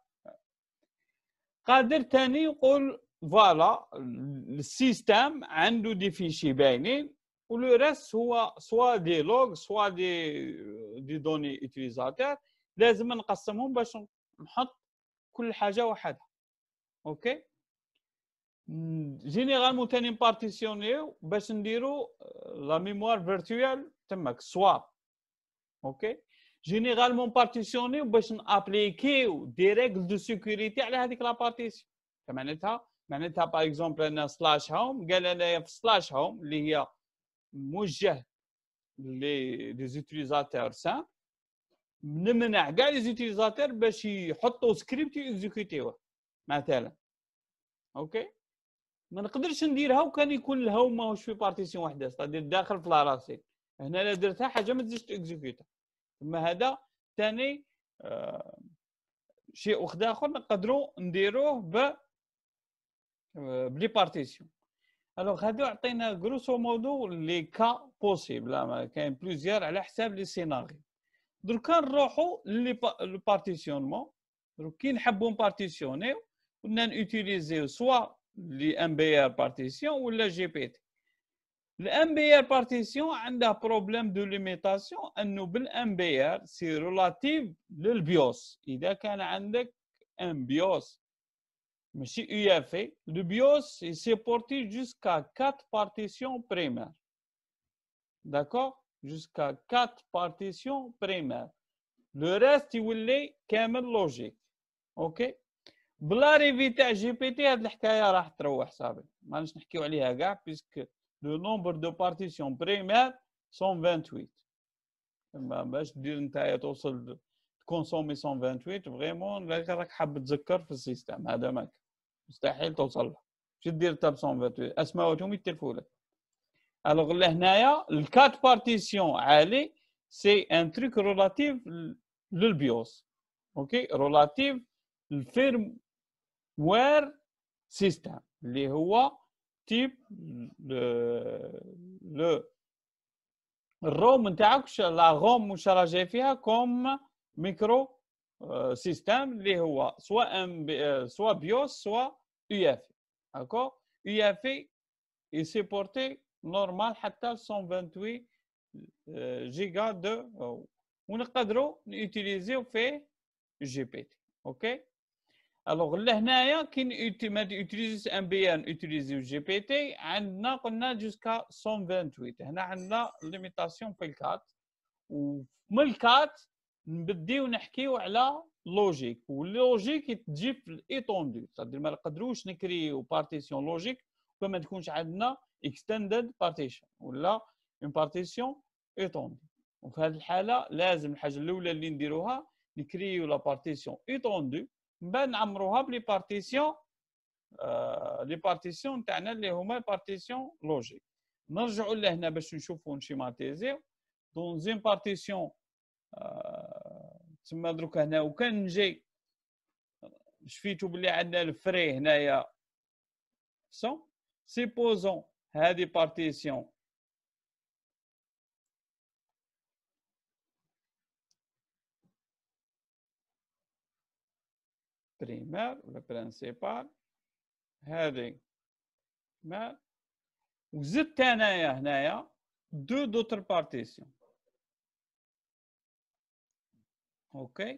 قادر ثاني يقول فوالا السيستم عنده دي فيشي باينين ولو راس هو سوا دي لوغ سوا دي دوني يوتيليزاتور، لازم نقسمهم باش نحط كل حاجه وحدها اوكي. جينيرالمون ثاني نبارتيسيونيو باش نديرو لا ميموار فيرتوال تماك سوا اوكي. جينيرالمون بارتيسيونيو باش نابليكيو دي ريغل دو سيكوريتي على هذيك لا بارتيسيون. معناتها باغ اكزومبل انا سلاش هوم قال انايا في سلاش هوم اللي هي موجه لي زوتيليزاتور سام، نمنع كاع لي زوتيليزاتور باش يحطوا سكريبت يكزيكوتيوه مثلا اوكي. ما نقدرش نديرها وكان يكون الهوم ماهوش في بارتيسيون وحده ستادير داخل في لاراسين. هنا لا درتها حاجه ما تزيدش تكزيكوتا. اما هذا ثاني شيء واحد اخر نقدروا نديروه بلي بارتيسيون. الوغ هادو عطينا غروسو مودو لي كا بوسيبل، كاين بلوزيار على حساب لي سيناريو. دركا نروحوا للبارتيسيونمون. دروك كي نحبوا نبارتيسيونيو كنا نوتيليزيو سوا لي ام بي ار بارتيسيون ولا جي بي تي. الام بي ار بارتيسيون عندها بروبليم دو ليميتاسيون انه بالام بي ار سي ريلاتيف للبيوس. اذا كان عندك ان بيوس ماشي يو اف اي، لو بيوس يسيبورتي جوسكا 4 بارتيسيون بريمير. داكور، جوسكا 4 بارتيسيون بريمير. لو ريست يولي كامل لوجيك. اوكي، بلا ريفي تاع جي بي تي هاد الحكايه راح تروح صافي، ما نش نحكيو عليها كاع، بيسك لو نومبر دو بارتيسيون بريمير 128. باش دير نتايا توصل تكونسومي 128 فريمون راك حاب تذكر في السيستم هذا ماك مستحيل توصل له. شو دير تا ب 128 اسماواتهم يتلفوا لك. الوغ لهنايا الكات بارتيسيون عالي سي ان تريك ريلاتيف للبيوس. اوكي، ريلاتيف الفيرم وير سيستم اللي هو تيب لو الروم نتاعك، لا روم واش راه جاي فيها كوم ميكرو سيستم اللي هو سواء سواء بيوس سواء يو اف اي. داكور، يو اف اي يسيبورتي نورمال حتى 128 جيجا دو، ونقدروا نوتيليزيو فيه جي بي تي. اوكي، الوغ لهنايا كي ما يوتيليزيش ام بي ان يوتيليزيو جي بي تي عندنا قلنا جوسكا 128. هنا عندنا ليميتاسيون في الكات، ومن الكات نبديو نحكيو على لوجيك، واللوجيك تجي في الايطوندو، صدر ما نقدروش نكريو بارتيسيون لوجيك وما تكونش عندنا اكستندد بارتيشن ولا اون بارتيسيون ايطوندو. وفي هذه الحاله لازم الحاجه الاولى اللي نديروها نكريو لا بارتيسيون ايطوندو، من بعد نعمروها بلي بارتيسيون لي بارتيسيون تاعنا اللي هما بارتيسيون لوجيك. نرجعوا لهنا باش نشوفوا نشيماتيزيو دون زين بارتيسيون. تسمى دروك هنا وكان نجي شفيتو بلي عندنا الفري هنايا سون سيبوزون هذه بارتيسيون بريمير ولا برينسيبال، هذه ما وزدت انايا هنايا دو دوتر بارتيسيون. اوكي،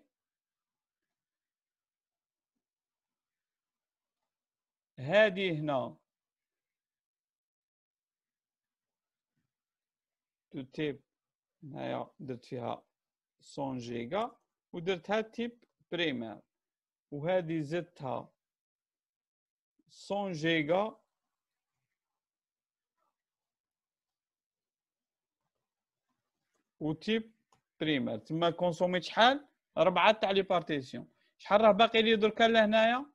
هذه هنا تو تيب هنايا درت فيها 100 جيجا ودرتها تيب بريمير، وهذه زدتها 100 جيجا وتيب بريمير. تما كونسوميت شحال؟ 4 تاع لي بارتيسيون. شحال راه باقي لي دركا لهنايا؟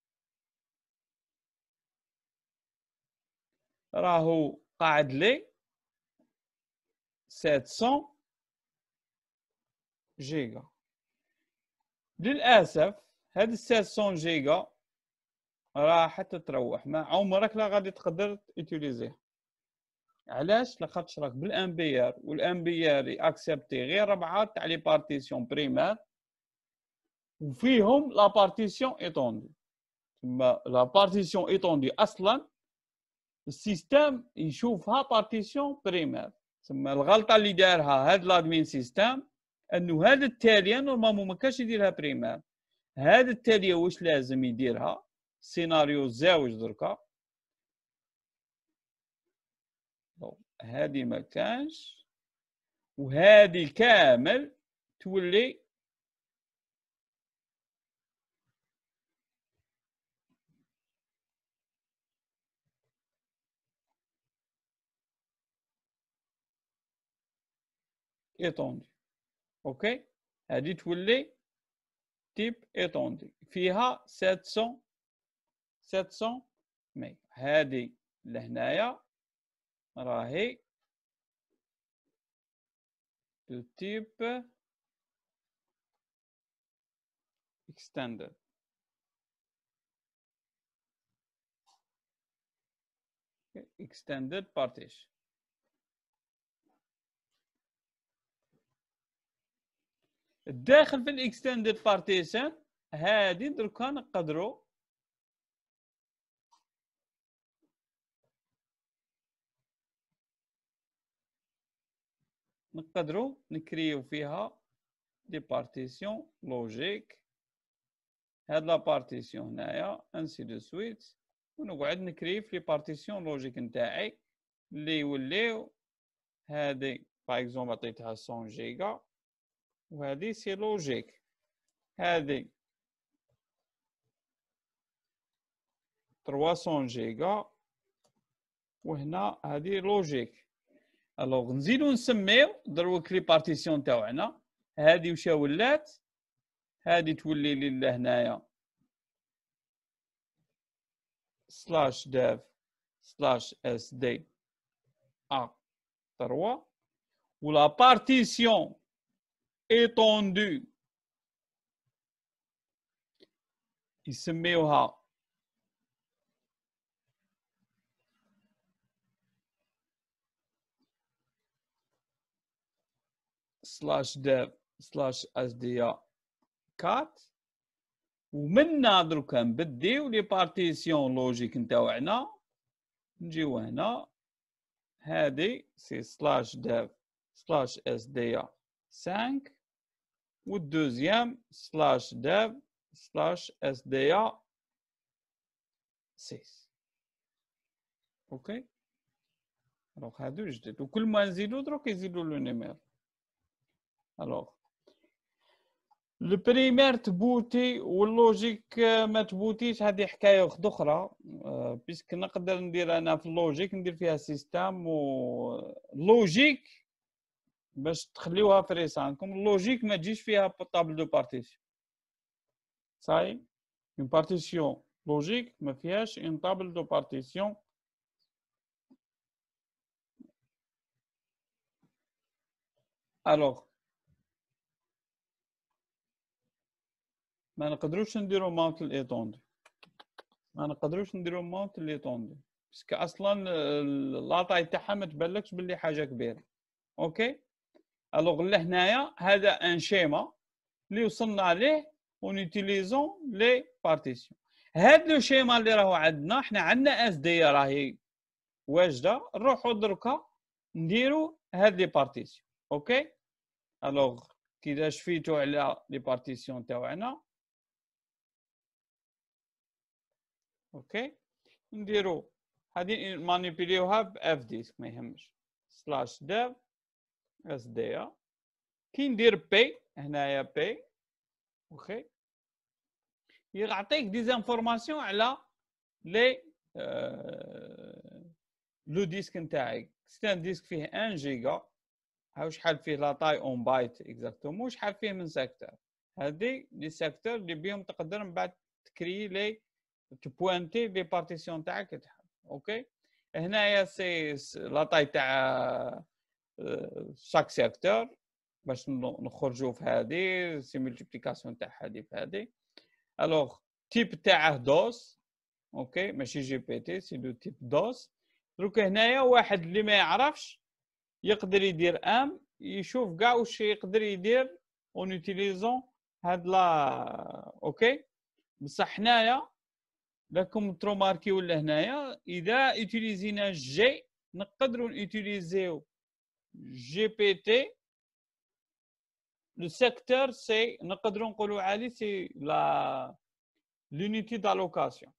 راهو قاعد لي 700 جيجا. للاسف هاد 700 جيجا راح تروح، ما عمرك لا غادي تقدر تيتيليزيها. علاش؟ لاخاطش راك بالان بي ار، والان بي ار اكسبتي غير 4 تاع لي بارتيسيون بريمير وفيهم لا بارتيسيون ايطوندي. تما لا بارتيسيون ايطوندي اصلا السيستم يشوفها بارتيسيون بريمير. تما الغلطه اللي دارها هاد لادمين سيستم انه هاد التاليه نورمالمون ما كانش يديرها بريمير. هاد التاليه واش لازم يديرها؟ سيناريو زاوج دركا، هادي ما كانش، وهادي كامل تولي ايطوندي. اوكي، هادي تولي تيب ايطوندي فيها 700 مي. هادي لهنايا راهي دو تيب extended. extended partition. الداخل في الاكستندد بارتيشن هادي دركا نقدروا نقدروا نكريو فيها دي بارتيسيون لوجيك. هاد لا بارتيسيون هنايا انسي دو سويت، ونقعد نكري في لي بارتيسيون لوجيك نتاعي اللي يوليو هادي باغ اكزومبل عطيتها 100 جيجا وهادي سي لوجيك، هادي 300 جيجا وهنا هادي لوجيك. الوغ نزيدو نسميو دروك لي بارتيسيون تاوعنا. هادي وشا ولات، هادي تولي لي لهنايا سلاش dev سلاش sd a3 و لا بارتيسيون étendue يسميوها سلاش dev سلاش sda 4. ومنا دروكا نبديو لي بارتيسيون لوجيك نتاوعنا. نجيو هنا هادي سي سلاش dev سلاش sda 5 والدوزيام سلاش dev سلاش sda 6. اوكي، دونك هادو جدد، وكل ما نزيدو دروك يزيدو لو نيمير. الوغ لو بريمير تبوتي واللوجيك ما تبوتيش، هذه حكايه اخرى. بيسك نقدر ندير انا في اللوجيك ندير فيها سيستم ولوجيك باش تخليوها فريسه عندكم. اللوجيك ما تجيش فيها طابل دو بارتيسيون، صاي اون بارتيسيون لوجيك ما فيهاش اون طابل دو بارتيسيون. الوغ ما نقدروش نديرو ماونت ليطوندي، ما نقدروش نديرو ماونت ليطوندي باسكو اصلا لاطاي تاعها ما تبانلكش باللي حاجه كبيره. اوكي، الوغ لهنايا هذا ان شيما اللي وصلنا ليه ونيتيليزون لي بارتيسيون. هاد لو شيما اللي راهو عندنا حنا عندنا اس دي راهي واجده، نروحو دركا نديرو هاد لي بارتيسيون. اوكي، الوغ كي شفيتو على لي بارتيسيون تاوعنا، اوكي نديرو هادي مانيبيليوها باف ديسك ما يهمش سلاش ديف اس دي. كي ندير بي هنايا بي، اوكي يعطيك دي زانفورماسيون على لي لو ديسك نتاعي. ستان ديسك فيه 1 جيجا، هاو شحال فيه لا طاي اون بايت اكزاكتومون، شحال فيه من سيكتور. هادي لي سيكتور اللي بيهم تقدر من بعد تكري لي تبوانتي لي بارتيسيون تاعك. اوكي، هنايا سي لا طاي تاع شاك سيكتور باش نخرجوا في هذه سي ملتيبليكاسيون تاع هذه في هذه. الوغ تيب تاعه دوس، اوكي ماشي جي بي تي، سي دو تيب دوس. دروك هنايا واحد اللي ما يعرفش يقدر يدير يشوف كاع واش يقدر يدير اون يوتيليزون هاد لا. اوكي، بصح حنايا راكم تروماركيو لهنايا اذا يوتيليزينا جي نقدروا نيوتيليزيو جي بي تي. لو سيكتور سي نقدروا نقولوا عليه سي لا l'unité d'allocation.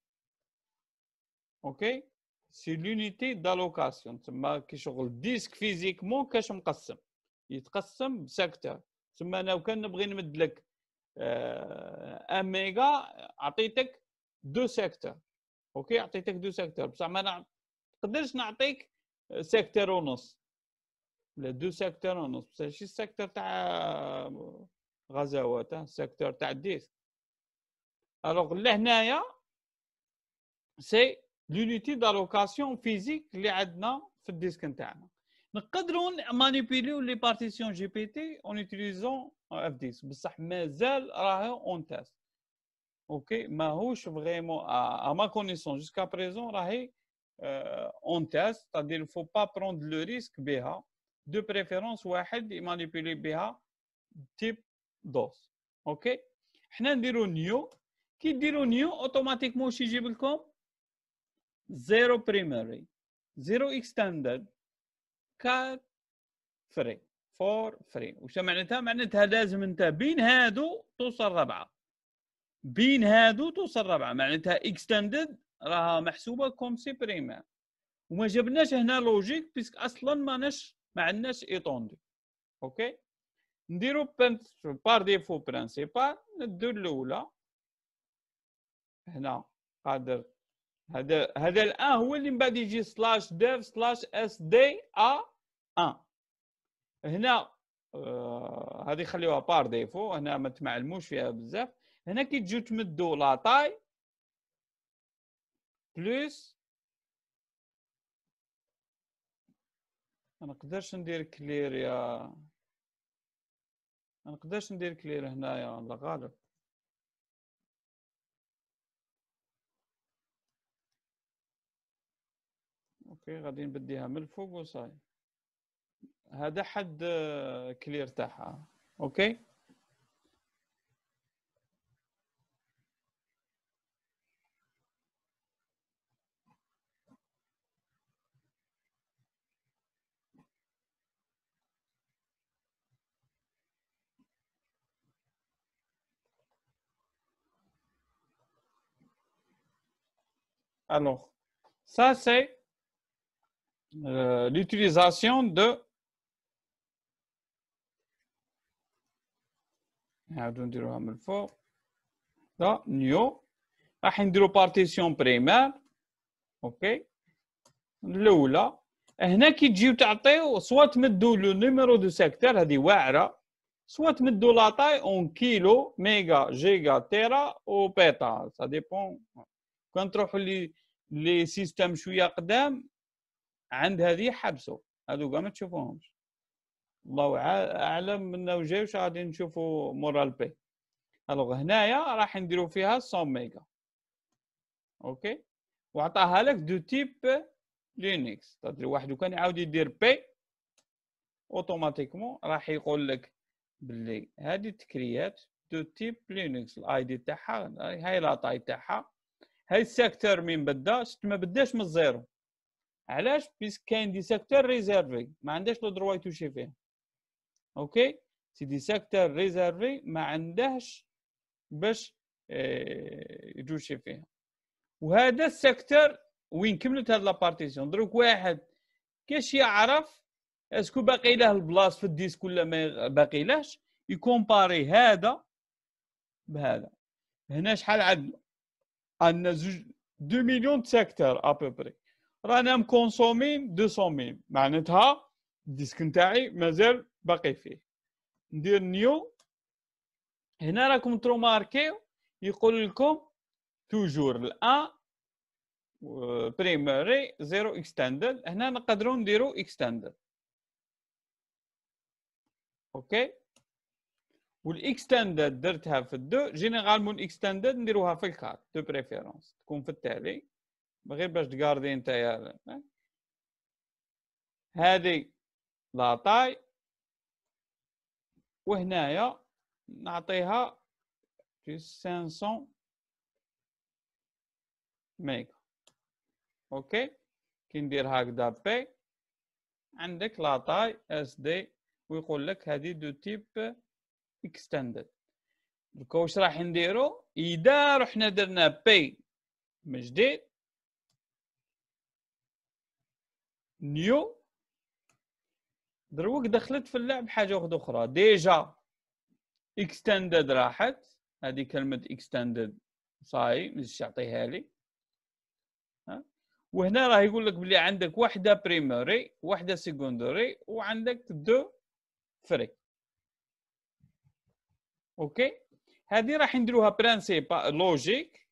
اوكي، سي l'unité d'allocation. تما كي شغل ديسك فيزيكمون كاش مقسم، يتقسم بسيكتور. تما انا وكان نبغي نمد لك 1 ميجا عطيتك 2 سيكتور. اوكي عطيتك 2 سيكتور بصح ما نقدرش نعطيك سيكتور ونص ولا 2 سيكتور ونص، بصح ماشي السيكتور تاع غزوات، السيكتور تاع الديسك. الوغ لهنايا سي لونيتي دالوكاسيون فيزيك اللي عندنا في الديسك نتاعنا. نقدروا مانيبيليو لي بارتيسيون جي بي تي اون يوتيليزون اف ديسك، بصح مازال راهو اون تيست. اوكي ماهوش فريمون ا ما كونيسون جوسكا بريزون راهي اون تيست، تادير فو با بروند لو ريسك بها. دو بريفيرونس واحد يمانيبيلي بها تيب دوس. اوكي حنا نديرو نيو. كي ديرو نيو اوتوماتيكمون واش يجيب لكم؟ 0 primary 0 extended 4 free. فور فري. واش معناتها؟ معناتها لازم انت بين هادو توصل ربعه، بين هادو توصل ربعه، معناتها اكستندد راها محسوبه كوم سي بريمير. وما جبناش هنا لوجيك بيسك اصلا ما عندناش ايطوندي. اوكي، نديرو بار ديفو برانسيبال. ندو الاولى هنا قادر، هذا الان هو اللي من بعد يجي سلاش ديف سلاش اس دي ا 1. هنا هذه خليوها بار ديفو، هنا ما تمعلموش فيها بزاف. هنا كي تجيو تمدوا لا طاي بلوس، ما نقدرش ندير كلير يا، ما نقدرش ندير كلير هنايا الله غالب. اوكي غادي نبديها من الفوق وصاي. هذا حد كلير تاعها. اوكي alors ça c'est l'utilisation de نعاودو نديروها من الفوق. لا نيو راح نديرو بارتيسيون بريمير. اوكي الاولى هنا كي تجيو تعطيو سوا تمدوا لو نيميرو دو سيكتور هذه واعره، سوا تمدوا لا طاي اون كيلو ميغا جيجا تيرا و بيتا، سا ديبون. كون تروحوا لي سيستم شويه قدام عند هذه حبسوا هذو كاع ما تشوفوهمش. الله اعلم من جاي واش غادي نشوفوا مورا البي. الوغ هنايا راح نديرو فيها 100 ميغا. اوكي وعطاها لك دو تيب لينكس. تدري واحد كان يعاود يدير بي اوتوماتيكمون راح يقول لك باللي هذه تكريات دو تيب لينكس. الاي دي تاعها هاي لا طاي تاعها، هاي السيكتور من بدا ما بداش من الزيرو. علاش؟ بيسك كاين دي سيكتور ريزيرفي ما عندهاش لو دروا يتوشي فيه. اوكي سي دي سيكتور ريزيرفي ما عندهاش باش يتوشي فيها. وهذا السيكتور وين كملت هاد لابارتيسيون دروك واحد كاش يعرف اسكو باقي له البلاص في الديسك ولا ما باقي لهش، يكومباري هذا بهذا. هنا شحال عندنا 2 مليون سيكتور ابوبري، رانا مكونسومين 200,000 معناتها الديسك نتاعي مازال باقي فيه. ندير نيو. هنا راكم تروماركيو يقول لكم توجور الان بريميري زيرو اكستندد. هنا نقدروا نديروا اكستندد. اوكي والاكستندد درتها في الدو. جينيرالمون الاكستندد نديروها في الكار دو بريفيرونس تكون في التالي غير باش تقاردي نتايا. هذه لا طاي وهنايا نعطيها 500 ميجا. اوكي كي ندير هكذا بي عندك لا طاي اس دي ويقول لك هذه دو تيب اكستندد. دوكا واش راح نديرو؟ اذا رحنا درنا بي من جديد نيو دروك دخلت في اللعب حاجه واحده اخرى. ديجا اكستندد راحت، هذه كلمه اكستندد صاي مش يعطيها لي. وهنا راه يقول لك بلي عندك وحده بريميري وحده سيكوندري وعندك دو فري. اوكي هذه راح نديروها برانسيب لوجيك.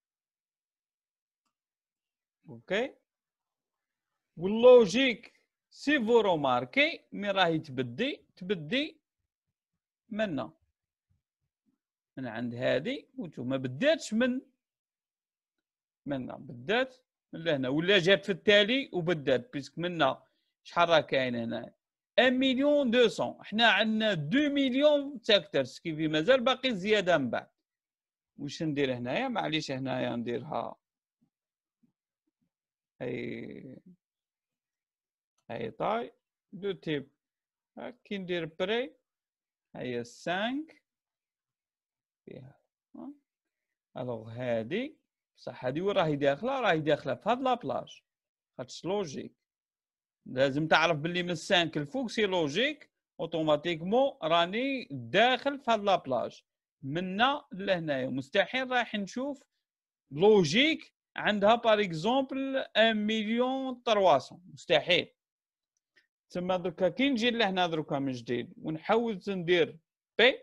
اوكي واللوجيك سي فو روماركي مي راهي تبدي منا من عند هذه وانتو ما بداتش من منا، بدات من لهنا ولا جات في التالي وبدات بيسك منا. شحال راه كاين هنا 1 مليون 200. احنا عندنا 2 مليون سيكتور كيفي مازال باقي زياده من بعد. واش ندير هنايا؟ معليش هنايا نديرها هاي طاي دو تيب كي ندير بري هي 5 فيها. الوغ هادي بصح هادي وين راهي داخله؟ راهي داخله في هاد لابلاج، خاطش لوجيك. لازم تعرف باللي من 5 الفوق سي لوجيك اوتوماتيكمون راني داخل في هاد لابلاج منا لهنايا. مستحيل رايح نشوف لوجيك عندها بار اكزومبل 1 مليون 300، مستحيل. تما دركا كي نجي لهنا دركا من جديد ونحاول ندير بي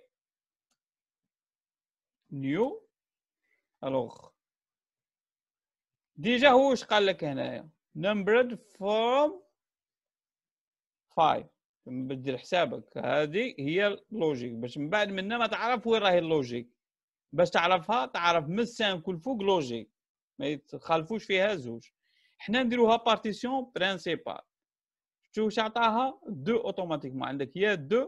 نيو. الوغ ديجا هو واش قال لك هنايا؟ نمبرد فروم 5. بدير حسابك هذه هي اللوجيك باش من بعد منها ما تعرف وين راهي اللوجيك. باش تعرفها تعرف من 5 كل فوق لوجيك ما يتخالفوش فيها زوج. حنا نديروها بارتيسيون برينسيبال. شوف واش عطاها 2 اوتوماتيكمون عندك يا 2.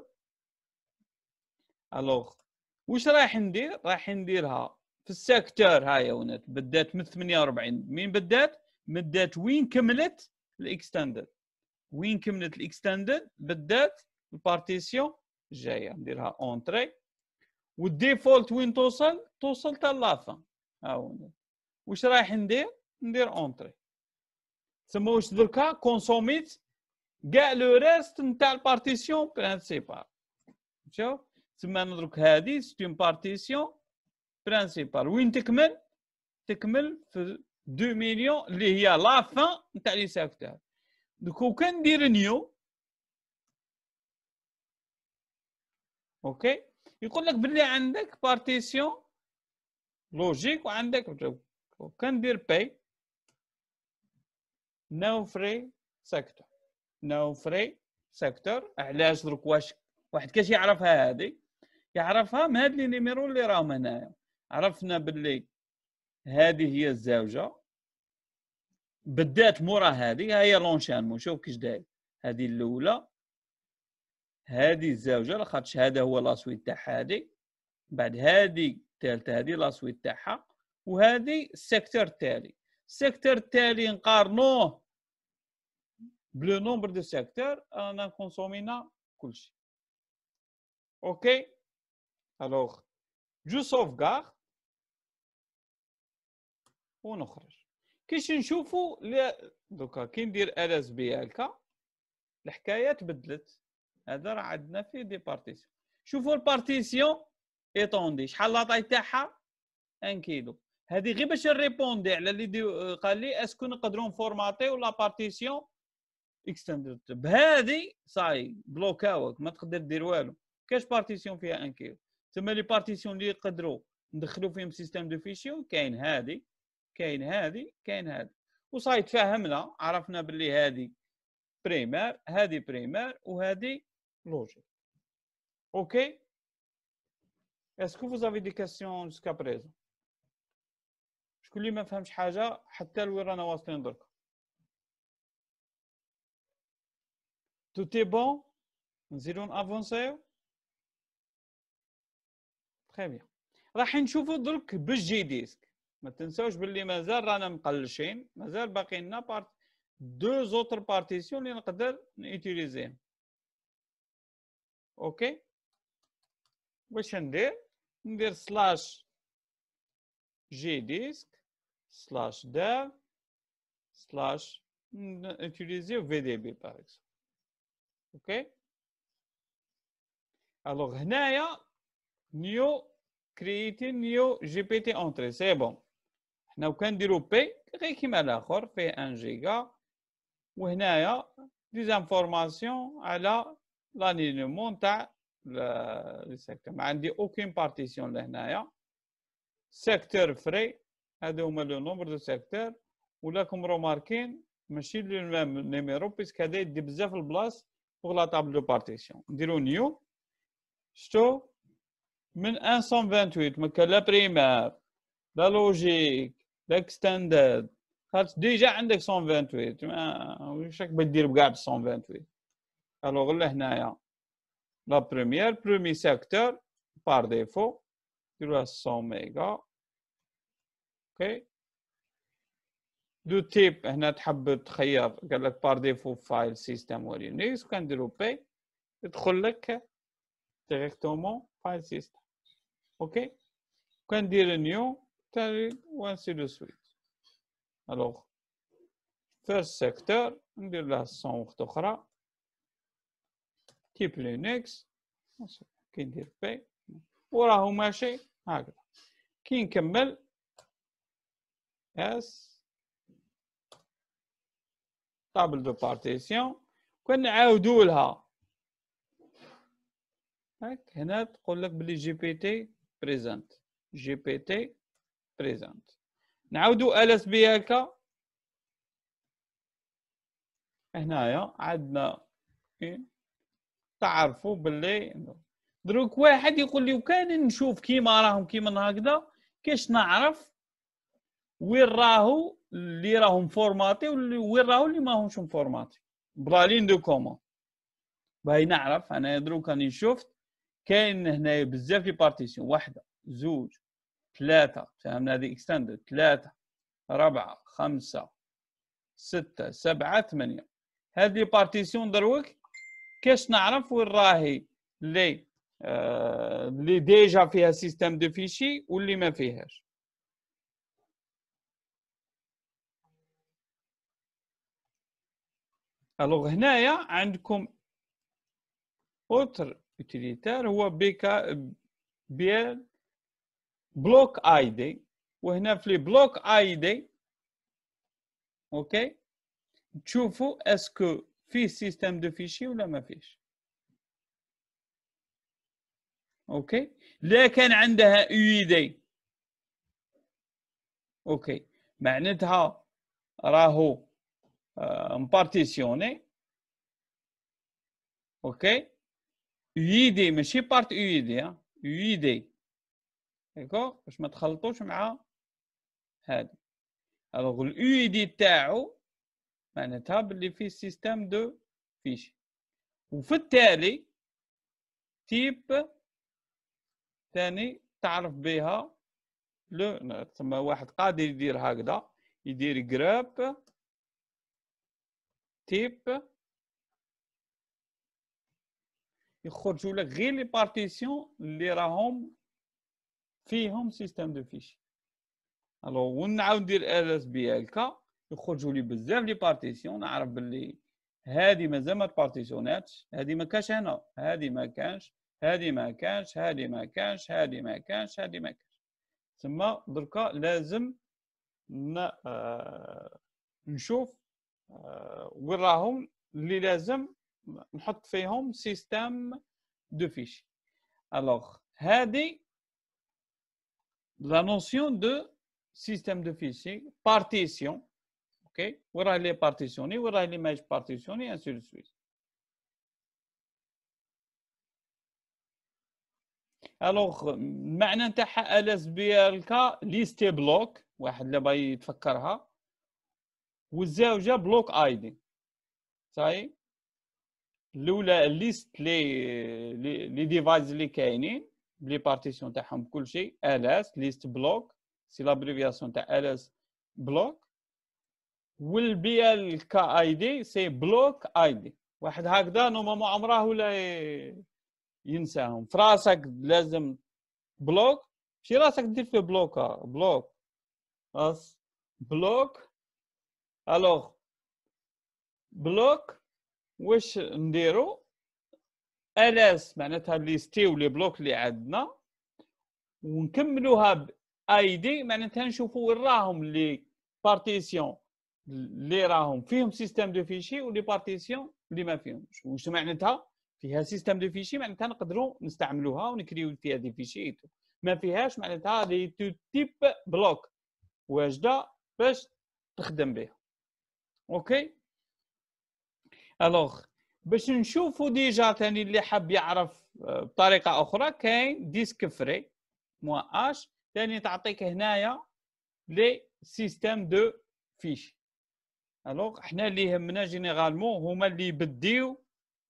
الوغ واش رايح ندير؟ رايح نديرها في السيكتور. هاي ونت بدات من 48. مين بدات وين كملت الاكستندد. وين كملت الاكستندد بدات البارتيسيون جايه نديرها اونتري. والديفولت وين توصل حتى لافان. ها هو واش رايح ندير اونتري. تسمى واش دركا كونسوميت كاع لو ريست نتاع البارتيسيون برينسيبال. شوف تسمى ندرك هذه سي اون بارتيسيون برينسيبال وين تكمل في 2 مليون اللي هي لافان نتاع لي سيكتور. دوك كان ندير نيو اوكي يقول لك بلي عندك بارتيسيون لوجيك وعندك كندير باي نو فري سيكتور. نو فري سيكتور علاش درك؟ واش واحد كاش يعرفها؟ هذه يعرفها من هاد لي نيميرو اللي راهم هنايا. عرفنا باللي هذه هي الزوجه بدات مورا هذه هي لونشانمون. شوف كيش داير. هذه الاولى هذه الزوجه لاخاطش هذا هو لاسويت تاعها. هذه بعد هذه الثالثه هذه لاسويت تاعها. وهذه السيكتور التالي. السيكتور التالي نقارنوه بلو نومبر دو سيكتور انا كونسومينا كلشي. اوكي الوغ جو سوفغارد ونخرج. كيش نشوفوا دوكا كي ندير اليس بي هكا الحكايه تبدلت. هذا راه عندنا فيه دي بارتيسيون. شوفوا البارتيسيون ايطوندي شحال لاطاي تاعها 1 كيلو. هذه غير باش نريبوندي على اللي قال لي اسكو نقدروا نفورماتيو لا بارتيسيون اكستندد. بهذه صاي بلوكاوك ما تقدر دير والو. كاش بارتيسيون فيها 1 كيلو. تما لي بارتيسيون اللي يقدروا ندخلوا فيهم سيستم دو فيشيو كاين هذه كاين هذه وصاي تفاهمنا. عرفنا باللي هذه بريمير هذه بريمير وهذه لوجيك. اوكي اسكو vous avez des questions jusqu'à présent؟ شكون اللي ما فهمش حاجه حتى لوين رانا واصلين درك؟ tout est bon؟ نزيدو نافونسيو. تري بيان. راح نشوفوا درك بالجي ديسك. ما تنساوش باللي مازال رانا مقلشين. مازال باقي لنا دو زوتر بارتيسيون اللي نقدر نيتيليزيهم. اوكي واش ندير سلاش جي ديسك سلاش داف سلاش نيتيليزيو في دي بي باغ اكزومبل. اوكي الوغ هنايا نيو كرييتي نيو جي بي تي اونتري سي بون. حنا وكنديرو بي غير كيما الاخر فيه 1 جيجا. وهنايا ديزانفورماسيون على لانينمون تاع لي سيكتور. ما عندي اوكين بارتيسيون لهنايا. سيكتور فري هذا هما لو نومبر دو سيكتور. ولاكم روماركين ماشي لو ميم نيميرو بيسك هذا يدي بزاف البلاص بوغ لا طابل دو بارتيسيون. نديرو نيو شتو من 128 مكا لا بريمير لا لوجيك لا اكستندد. خاطر ديجا عندك 128 واش راك دير بكاع ب 128. الوغ لهنايا لا بروميير سيكتور بار ديفو ديروها 100 ميجا. اوكي دو تيب هنا تحب تخير قال لك بار ديفو فايل سيستم ولينكس. كنديرو بي يدخل لك ديريكتومون فايل سيستم. اوكي، كندير نيو تالي وانسي دو سويت. الوغ فيرست سيكتور ندير له الصون وحده اخرى تيب لينكس كي ندير بي وراهو ماشي هكذا. كي نكمل اس طابل دو بارتيسيون كنعاودو لها هاك هنا تقول لك بلي جي بي تي بريزنت، جي بي تي بريزنت. نعاودو ls بي هكا. هنايا عندنا تعرفوا باللي دروك واحد يقول لي وكان نشوف كيما راهم كيما هكذا كاش نعرف وين راهو اللي راهم فورماتي وين راهو اللي ماهمش مفورماتي بلا لين دو كومون. باغي نعرف انا دروك راني شفت كاين هنايا بزاف لي بارتيسيون، واحده زوج ثلاثه فهمنا هذه اكستندد، ثلاثه ربعه خمسه سته سبعه ثمانيه. هذه بارتيسيون دروك كاش نعرف وين راهي اللي ديجا فيها سيستم دو فيشي واللي ما فيهاش. الوغ هنايا عندكم اوتر يوتيليتير هو بيان بلوك اي دي، وهنا في بلوك اي دي اوكي تشوفوا اسكو فيه سيستم دو فيشي ولا ما فيش. اوكي لا كان عندها يو دي اوكي معناتها راهو مبارتيسيوني. اوكي يو دي ماشي بارت يو دي، يو دي داكوغ باش ما تخلطوش مع هذه. الوغ اليو دي تاعو معناتها باللي فيه سيستم دو فيشي، وفي التالي تيب ثاني تعرف بها لو ثم واحد قادر يدير هكذا يدير جراب تيب يخرجوا لك غير لي بارتيسيون اللي راهم فيهم سيستم دو فيشي. الوغ ونعاود ندير ls بي هكا يخرجوا لي بزاف لي بارتيسيون نعرف باللي هذه مازال ما بارتيسيوناتش، هذه ما كاش هنا، هذه ما كانش، هذه ما كانش، هذه ما كانش، هذه ما كانش، هذه ما كانش. تما دركا لازم نشوف وين راهم اللي لازم نحط فيهم سيستم دو فيشي. الوغ هذه لا نوسيون دو سيستم دو فيشي بارتيسيون. اوكي وين راه لي بارتيسيوني وين راه لي ماهيش بارتيسيوني انسي دو سويت. الوغ المعنى نتاعها ls بي الكا ليستي بلوك واحد اللي باغي يتفكرها، والزوجه بلوك اي دي. صاي الاولى الليست لي ديفايس اللي كاينين بلي بارتيسيون تاعهم كل شيء ls ليست بلوك سي لابريفياسيون تاع ls بلوك، والبي الكا اي دي سي بلوك اي دي. واحد هكذا نورمالمون عمره ولا ينساهم في راسك لازم بلوك شي راسك دير فيه بلوكا بلوك خلاص بلوك. الوغ بلوك واش نديرو ls معناتها ليستيو لي بلوك اللي عندنا ونكملوها باي دي معناتها نشوفوا وين راهم لي بارتيسيون اللي راهم فيهم سيستم دو فيشي ولي بارتيسيون اللي ما فيهمش. واش معناتها فيها سيستم دو فيشي معناتها نقدروا نستعملوها ونكريو فيها دي فيشي، ما فيهاش معناتها لي تو تيب بلوك واجده باش تخدم بها. اوكي الوغ باش نشوفوا ديجا ثاني اللي حاب يعرف بطريقه اخرى كاين ديسك فري موا اش ثاني تعطيك هنايا لي سيستم دو فيشي. الوغ احنا اللي يهمنا جينيرالمون هما اللي يبديو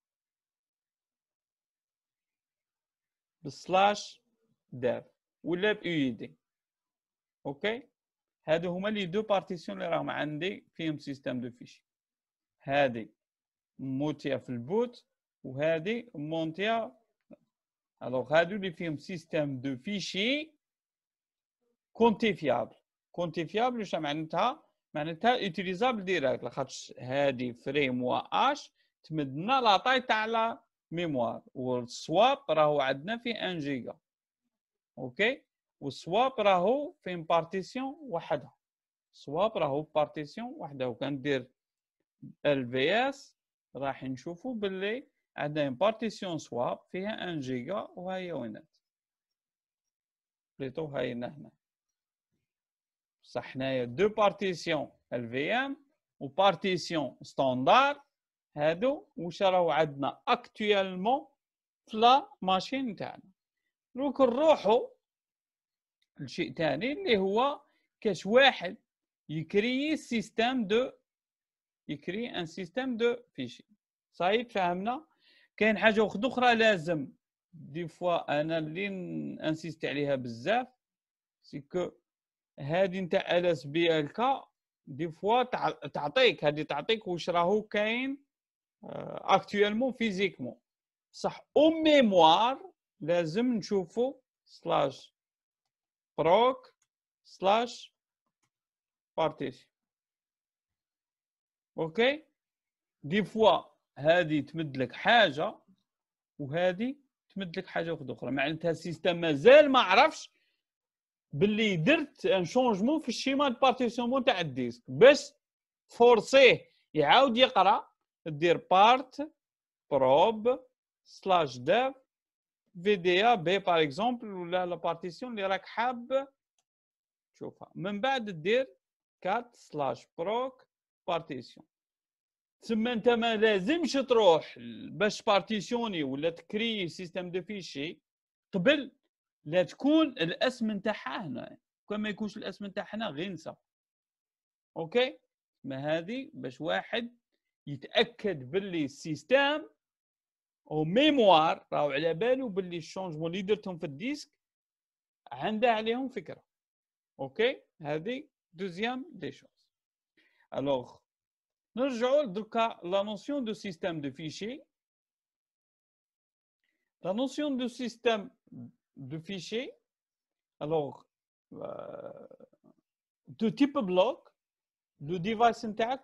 بالسلاش داف ولا باي دي. اوكي هادو هما لي دو بارتيسيون اللي راهم عندي فيهم سيستم دو فيشي. هادي موتيه في البوت وهذه مونتيا. الوغ هادو اللي فيهم سيستم دو فيشي كونتيفيابل. كونتيفيابل واش معناتها؟ معناتها يوتيليزابل ديريكت، لاخاطش هادي فريم و اش تمدنا لا طاي تاع لا ميموار، والسواب راهو عندنا فيه 1 جيجا. اوكي، والسواب راهو في بارتيسيون وحدها. سواب راهو بارتيسيون وحده، وكندير الفي اس راح نشوفوا باللي عندنا بارتيسيون سواب فيها 1 جيجا، وهي وينات بليتو هاي هنا. بصح حنايا دو بارتيسيون الفي ام وبارتيسيون ستاندار، هادو واش راهو عندنا اكطويلمون في لا ماشين تاعنا. دروك نروحو لشيء ثاني اللي هو كاش واحد يكري سيستم دو يكري ان سيستم دو فيشي. صاي فهمنا. كاين حاجه اخرى لازم دي فوا انا اللي انسيست عليها بزاف، سي كو هادي نتاع الاس بي ال كا دي فوا تعطيك هادي تعطيك واش راهو كاين اكطويلمون فيزيكمون، صح او ميموار لازم نشوفو سلاش بروك سلاش بارتيشن. اوكي، دي فوا هادي تمد لك حاجه وهادي تمد لك حاجه اخرى، معناتها السيستم مازال ما عرفش باللي درت ان شونجمون في الشيما دو بارتيسيونمون تاع الديسك، باش فورسيه يعاود يقرا دير بارت بروب سلاش ديف في دي ا بي باغ اكزومبل، ولا لا بارتيسيون اللي راك حاب تشوفها، من بعد دير كات سلاش بروك بارتيسيون. تسمى انت ما لازمش تروح باش بارتيسيوني ولا تكري سيستم دو فيشي قبل لا تكون الاسم نتاعها هنا. كون ما يكونش الاسم نتاعها هنا غير نسى. اوكي، ما هذه باش واحد يتاكد باللي السيستم او ميموار راهو على بالو باللي الشونجمون اللي درتهم في الديسك عنده عليهم فكره. اوكي، هذه دوزيام دي شوز. الوغ نرجعوا دركا لا نوسيون دو سيستم دو فيشي. La notion de système de fichiers, alors de type bloc, le device نتاعك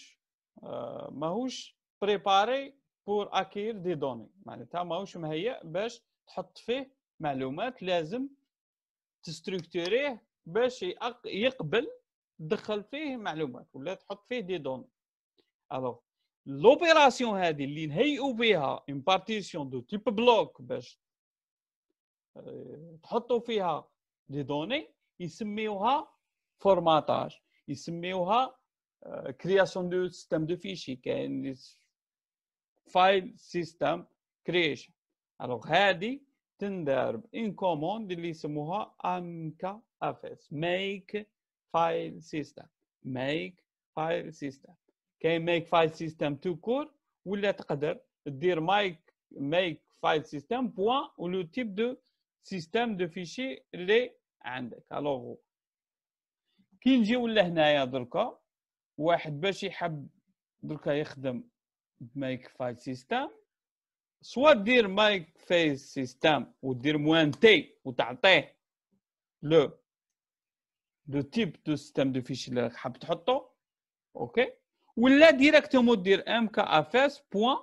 ماهوش préparé pour acquérir des données، معناتها ماهوش مهيأ باش تحط فيه معلومات، لازم تستركتوريه باش يقبل تدخل فيه معلومات ولا تحط فيه دي دوني. alors لوبيراسيون هذه اللي نهيئوا بها ان بارتيسيون دو تيب بلوك باش تحطوا فيها دي دوني يسميوها فورماتاج، يسميوها كرياسيون دو سيستم دو فيشي، كاين فايل سيستم كرييشن. الوغ هذه تندار ان كوموند اللي يسموها mkfs ميك فايل سيستم. ميك فايل سيستم كاين ميك فايل سيستم تو كور، ولا تقدر دير ميك فايل سيستم بوان ولو تيب دو سيستم دو فيشي اللي عندك. الوغ كي نجيو لهنايا دركا واحد باش يحب دركا يخدم ميك فايل سيستم، سوا دير ميك فايل سيستم ودير موان تي وتعطيه لو تيب دو سيستم دو فيشي اللي راك حاب تحطو. اوكي، ولا ديريكتومون دير mkfs بوان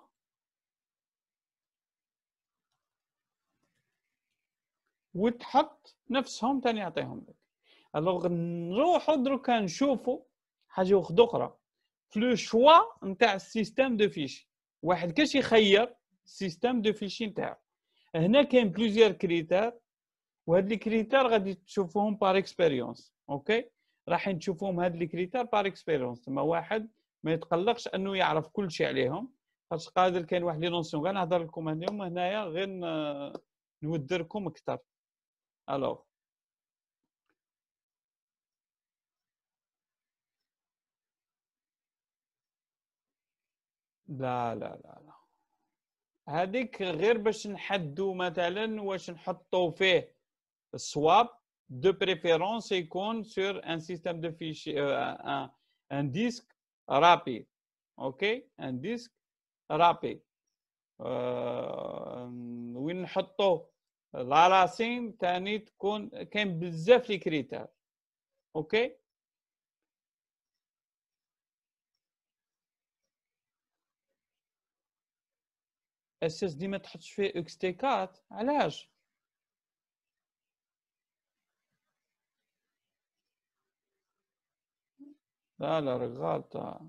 وتحط نفسهم تاني يعطيهم لك. الوغ نروحو دروكا نشوفو حاجه اخرى في لو شوا نتاع السيستم دو فيشي. واحد كاش يخير السيستم دو فيشي نتاعو، هنا كاين بليزيور كريتير، وهاد لي كريتير غادي تشوفوهم بار اكسبيريونس. اوكي، راح نشوفوهم هاد لي كريتير بار اكسبيريونس، تما واحد ما يتقلقش انه يعرف كل شيء عليهم، خاطر قادر كاين واحد لي نونسيون غير نهضر لكم اليوم هنايا غير نودركم اكثر. الوغ لا لا لا لا، هذيك غير باش نحدوا مثلا واش نحطوا فيه السواب دو بريفيرونس يكون سور ان سيستم دو فيشي ان ديسك رابيد. اوكي، ان ديسك رابيد. وين نحطو لا راسين تاني تكون كاين بزاف لي كريتير. اوكي اس اس دي ما تحطش فيه اكس تي 4 علاش؟ لا لا غلطة.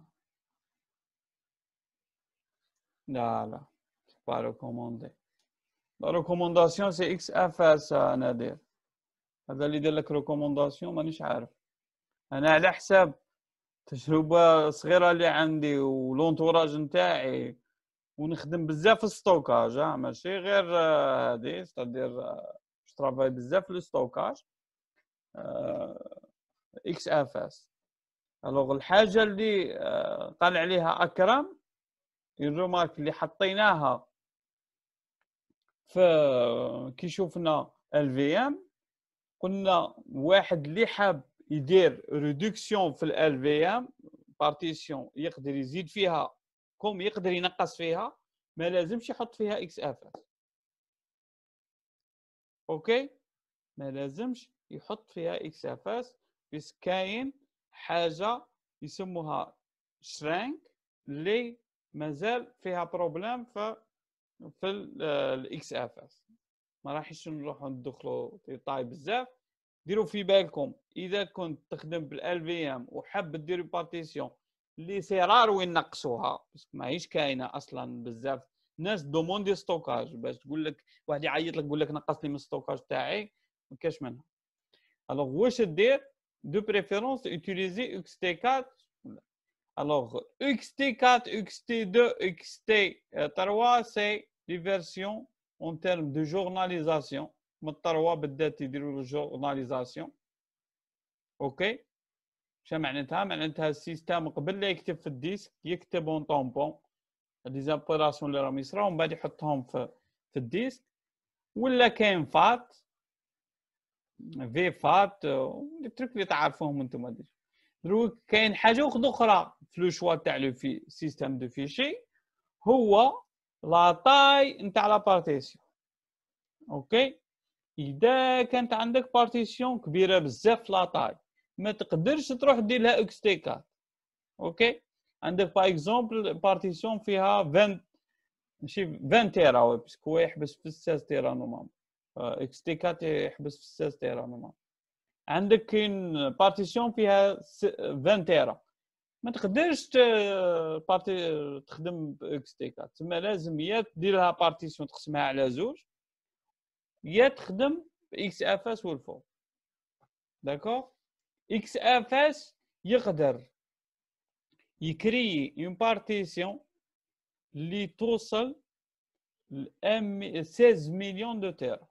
لا لا با ريكوموندي. لا ريكومونداسيون سي اكس اف اس نادر. هذا اللي يدير لك ريكومونداسيون مانيش عارف. انا على حساب تجربة صغيرة اللي عندي ولونتوراج نتاعي ونخدم بزاف في الستوكاج، ماشي غير هادي ستادير ترافاي بزاف في الستوكاج اكس اف اس. الوغ الحاجة اللي قال عليها اكرم الرومارك اللي حطيناها في كي شفنا الفي ام، قلنا واحد اللي حاب يدير ريدكسيون في الفي ام بارتيسيون يقدر يزيد فيها كوم يقدر ينقص فيها، ما لازمش يحط فيها اكس اف اس. اوكي ما لازمش يحط فيها اكس اف اس، بس كاين حاجه يسموها شرانك اللي مازال فيها بروبليم في الاكس اف اس. ما راحش نروحوا ندخلوا في طاي بزاف. ديروا في بالكم اذا كنت تخدم بالال في ام وحاب ديروا بارتيسيون اللي سيرار وين نقصوها، بس ماهيش كاينه اصلا بزاف ناس دوموندي ستوكاج باش تقول لك واحد يعيط لك يقول لك نقص لي من الستوكاج تاعي ما كاش منها. الوغ واش دير دو بريفيرونس اوتيليزي اكس تي 4. الوغ اكس تي 4 اكس تي 2 اكس تي 3 سي لي فيرسيون اون تيرم دو جورناليزاسيون. من الثروه بالذات يديروا الجورناليزاسيون. اوكي شنو معناتها؟ معناتها السيستم قبل لا يكتب في الديسك يكتب اون طومبون دي زابوراسيون اللي راهم يصراو، من بعد يحطهم في الديسك. ولا كاين فات في فات التريك اللي تعرفوهم انتم ديجا. دروك كاين حاجه اخرى في لو شوا تاع لو في سيستم دو فيشي، هو لا طاي نتاع لا بارتيسيون. اوكي اذا كانت عندك بارتيسيون كبيره بزاف لا طاي ما تقدرش تروح دير لها اكس تي 4. اوكي عندك باغ اكزومبل بارتيسيون فيها 20 ماشي 20 تيرا باسكو هو يحبس في 16 تيرا نورمال. اكس تي 4 يحبس في 16 تيرا نورمال. عندك كاين بارتيسيون فيها 20 تيرا ما تقدرش تخدم باكس تي 4. تما لازم يا دير لها بارتيسيون تقسمها على زوج يا تخدم اكس اف اس والفوق. داكور اكس اف اس يقدر يكري اون بارتيسيون اللي توصل ل 16 مليون دو تيرا.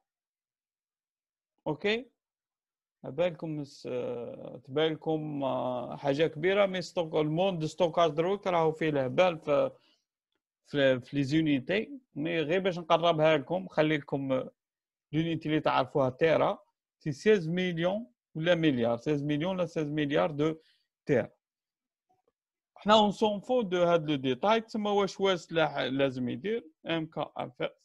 اوكي بالكم تبان لكم حاجه كبيره، مي ستوك الموند ستوكاج دروك راهو فيه الهبال في لي زونيتي. مي غير باش نقربها لكم خلي لكم لونيتي اللي تعرفوها تيرا سي 16 مليون ولا مليار، 16 مليون ولا 16 مليار دو تيرا. حنا اون سون فو دو هاد لو ديتاي. تما واش لازم يدير ام كي اف اس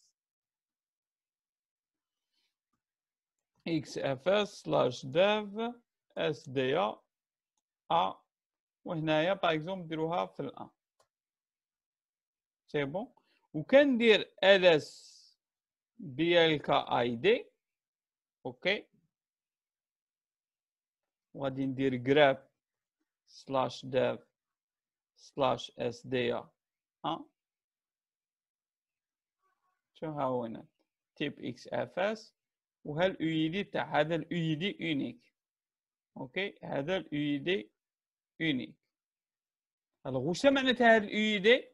xfs /dev sda a. وهنايا باغ اكزومبل ديروها في الان سي بون. وكندير ls blk id. اوكي وغادي ندير grep /dev /sda a. شو ها هو هنا تيب xfs وها الاو اي دي تاع هذا الاو اي دي يونيك. اوكي هذا الاو اي دي يونيك. الوغ واش معناتها هذا الاو اي دي؟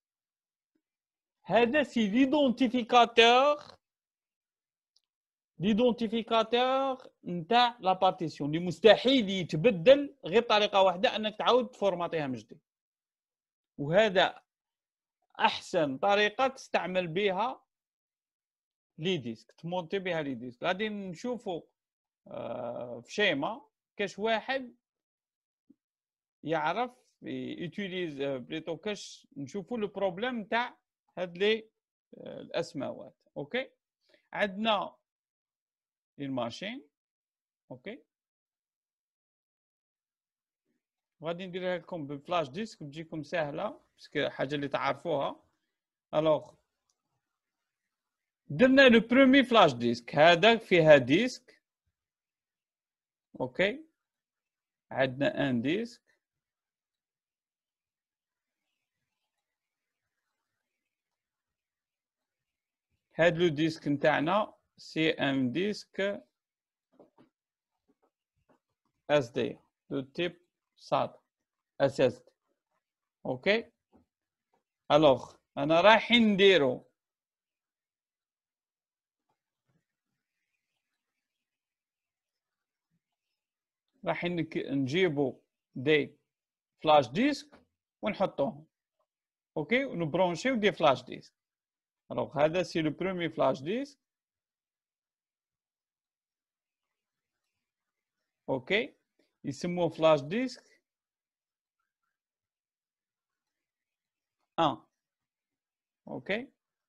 هذا سي ليدونتيفيكاتور نتاع لا بارتيسيون اللي مستحيل يتبدل غير بطريقه واحده انك تعاود تفورماتيها من جديد. وهذا احسن طريقه تستعمل بها لي ديسك تمونتي بها لي ديسك. غادي نشوفوا في شيما كاش واحد يعرف يوتيليز بليتو كاش نشوفوا لو بروبليم تاع هاد لي الاسماوات. اوكي، عندنا الماشين. اوكي، غادي نديرها لكم بالفلاش ديسك تجيكم سهله باسكو حاجه اللي تعرفوها. الوغ درنا لو برومي فلاش ديسك، هذا فيها ديسك. اوكي، عندنا ان ديسك. هاد لو ديسك نتاعنا سي ام ديسك اس دي دو تيب سات اس اس دي. اوكي، الوغ انا رايحين نديرو رايحين نجيبو دي فلاش ديسك ونحطوهم. اوكي، ونبرونشيو دي فلاش ديسك. الوغ هذا سي لو برومي فلاش ديسك. اوكي، يسموه فلاش ديسك 1. اوكي،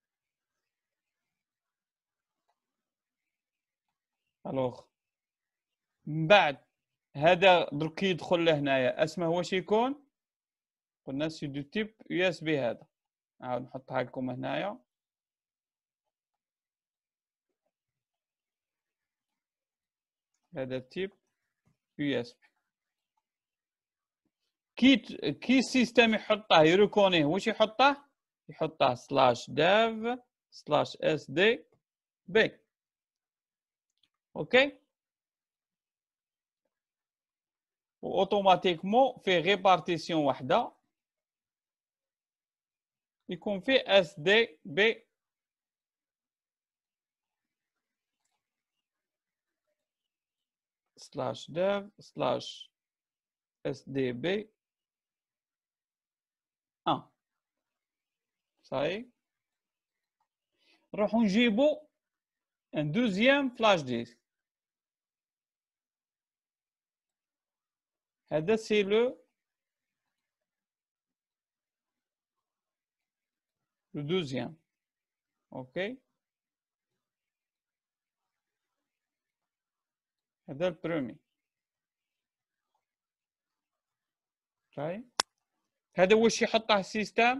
الوغ من بعد هذا درك يدخل لهنايا اسمه واش يكون؟ قلنا سي دو تيب يو اس بي. هذا نعاود نحطها لكم هنايا. هذا تيب يو اس بي. كي السيستم يحطه يريكونيه واش يحطه؟ يحطه سلاش داف سلاش اس دي بي. اوكي، واوتوماتيكمون فيه غير بارتيسيون واحده يكون فيه اس دي بي سلاش داف سلاش اس دي بي 1. صاي نروحو نجيبو ان دوزيام فلاش ديسك. هذا سي لو دوزيام. اوكي، هذا البرومي. صاي هذا واش يحطه السيستم؟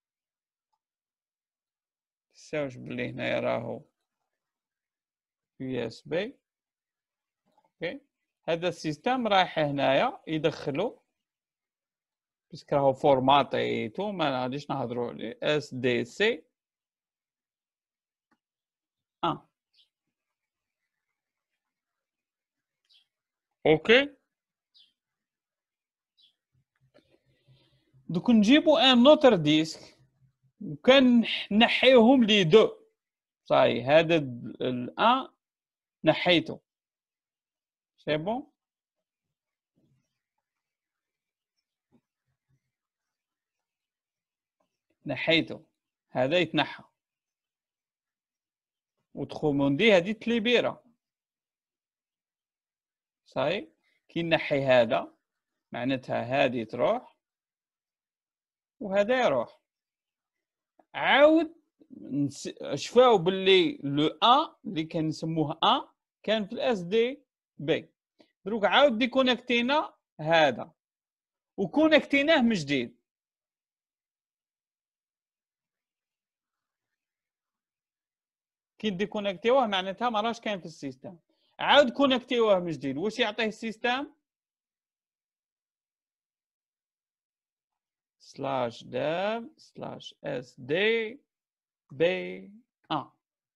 تساوش بلي هنايا راهو يو اس بي. اوكي، هذا السيستم رايح هنايا يدخلو باسكو راهو فورماتيتو ما غاديش نهضروا عليه اس دي سي 1. اوكي، دوك نجيبو ان نوتر ديسك وكان نحيوهم لي دو. صاي هذا الان نحيته سي بون. نحيته هذا يتنحى وتخوموندي هذه تليبيرا. صاي كي نحي هذا معناتها هذه تروح وهذا يروح. عاود شفاو باللي لو ان اللي كان نسموه ان كان في الاس دي بي. دروك عاود ديكونيكتينا هذا وكونيكتيناه من جديد. كي ديكونيكتيوه معناتها ما راهش كاين في السيستم. عاود كونيكتيوه من جديد واش يعطيه السيستم؟ سلاش داف سلاش اس دي بي 1.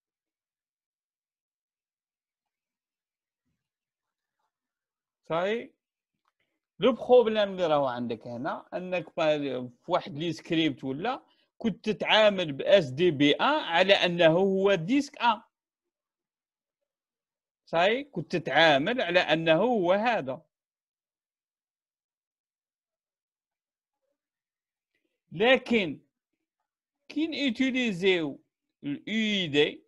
صاي لو بروبليم اللي راهو عندك هنا انك في واحد لي سكريبت ولا كنت تتعامل باس دي بي 1 على انه هو ديسك 1. صاي كنت تتعامل على انه هو هذا. لكن كي نيوتيليزيو الاي دي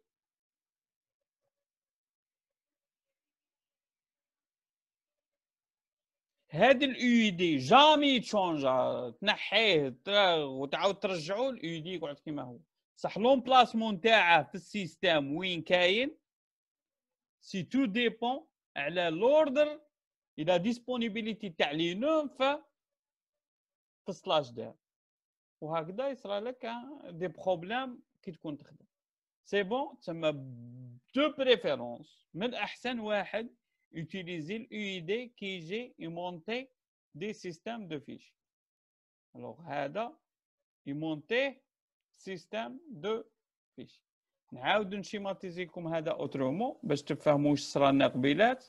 هذا الاي دي جامي تشونجا تنحيه وتعاود ترجعو الاي دي يقعد كيما هو. صح لومبلاسمون تاعه في السيستم وين كاين سي تو ديبون على لوردر الى ديسبونيبيليتي تاع لي نوم في سلاش دير، وهكذا يصرى لك دي بروبليم كي تكون تخدم. سي بون تسمى دو بريفيرونس من الاحسن واحد يوتيليزي الاي دي كي يجي يمونتي دي سيستم دو فيش. الوغ هذا يمونتي سيستم دو فيش. نعاود نشيماتيزي لكم هذا اوترومون باش تفهموا واش صرا لنا قبيلات.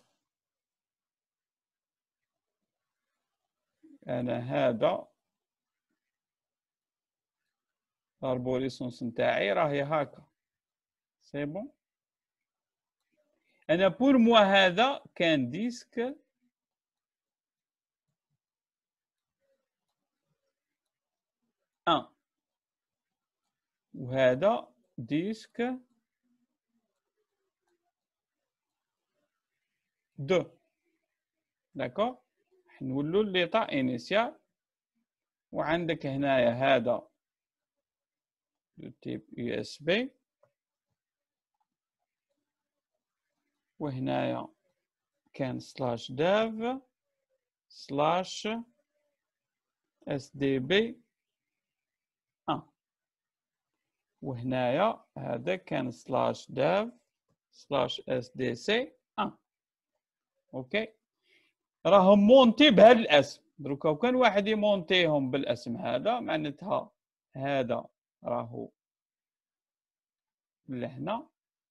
انا هذا الاربوريسونس نتاعي راهي هكا. سي بون. انا بور موا هذا كان ديسك وهذا ديسك 2. داكوغ. نولوا ليطا انيسيال، وعندك هنايا هذا دو تيب يو اس بي، وهنايا كان سلاش داف سلاش اس دي بي 1، وهنايا هذا كان سلاش داف سلاش اس دي سي 1. اوكي، راهم مونتي بهذا الاسم. دروكا كان واحد يمونتيهم بالاسم هذا معناتها هذا راهو لهنا.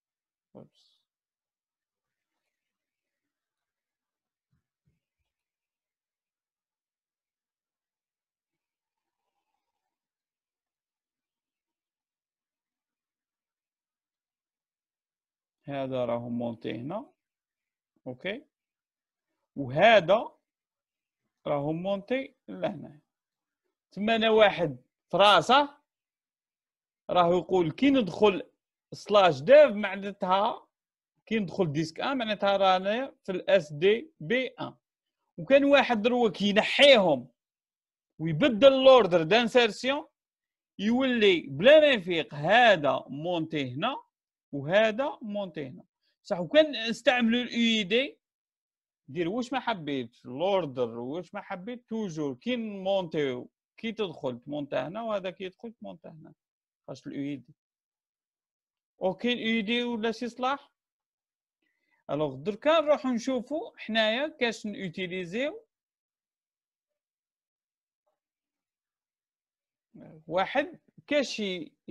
هذا راهو مونتي هنا. اوكي، وهذا راهو مونتي لهنا. تما انا واحد في راسه راهو يقول كي ندخل سلاش ديف معناتها كي ندخل ديسك معناتها رانا في الاس دي بي 1. وكان واحد دروك ينحيهم ويبدل لوردر دانسيرسيون يولي بلا ما يفيق هذا مونتي هنا وهذا مونتي هنا. صح، وكان نستعملوا الاي دي دير واش ما حبيت لوردر واش ما حبيت توجور كي نمونتيو كي تدخل تمونتا هنا وهذا كي يدخل تمونتا هنا خاص الاي دي. اوكي الاي دي ولا شي صلاح. الوغ دركا نروحو نشوفو حنايا كاش نوتيليزيو واحد كاش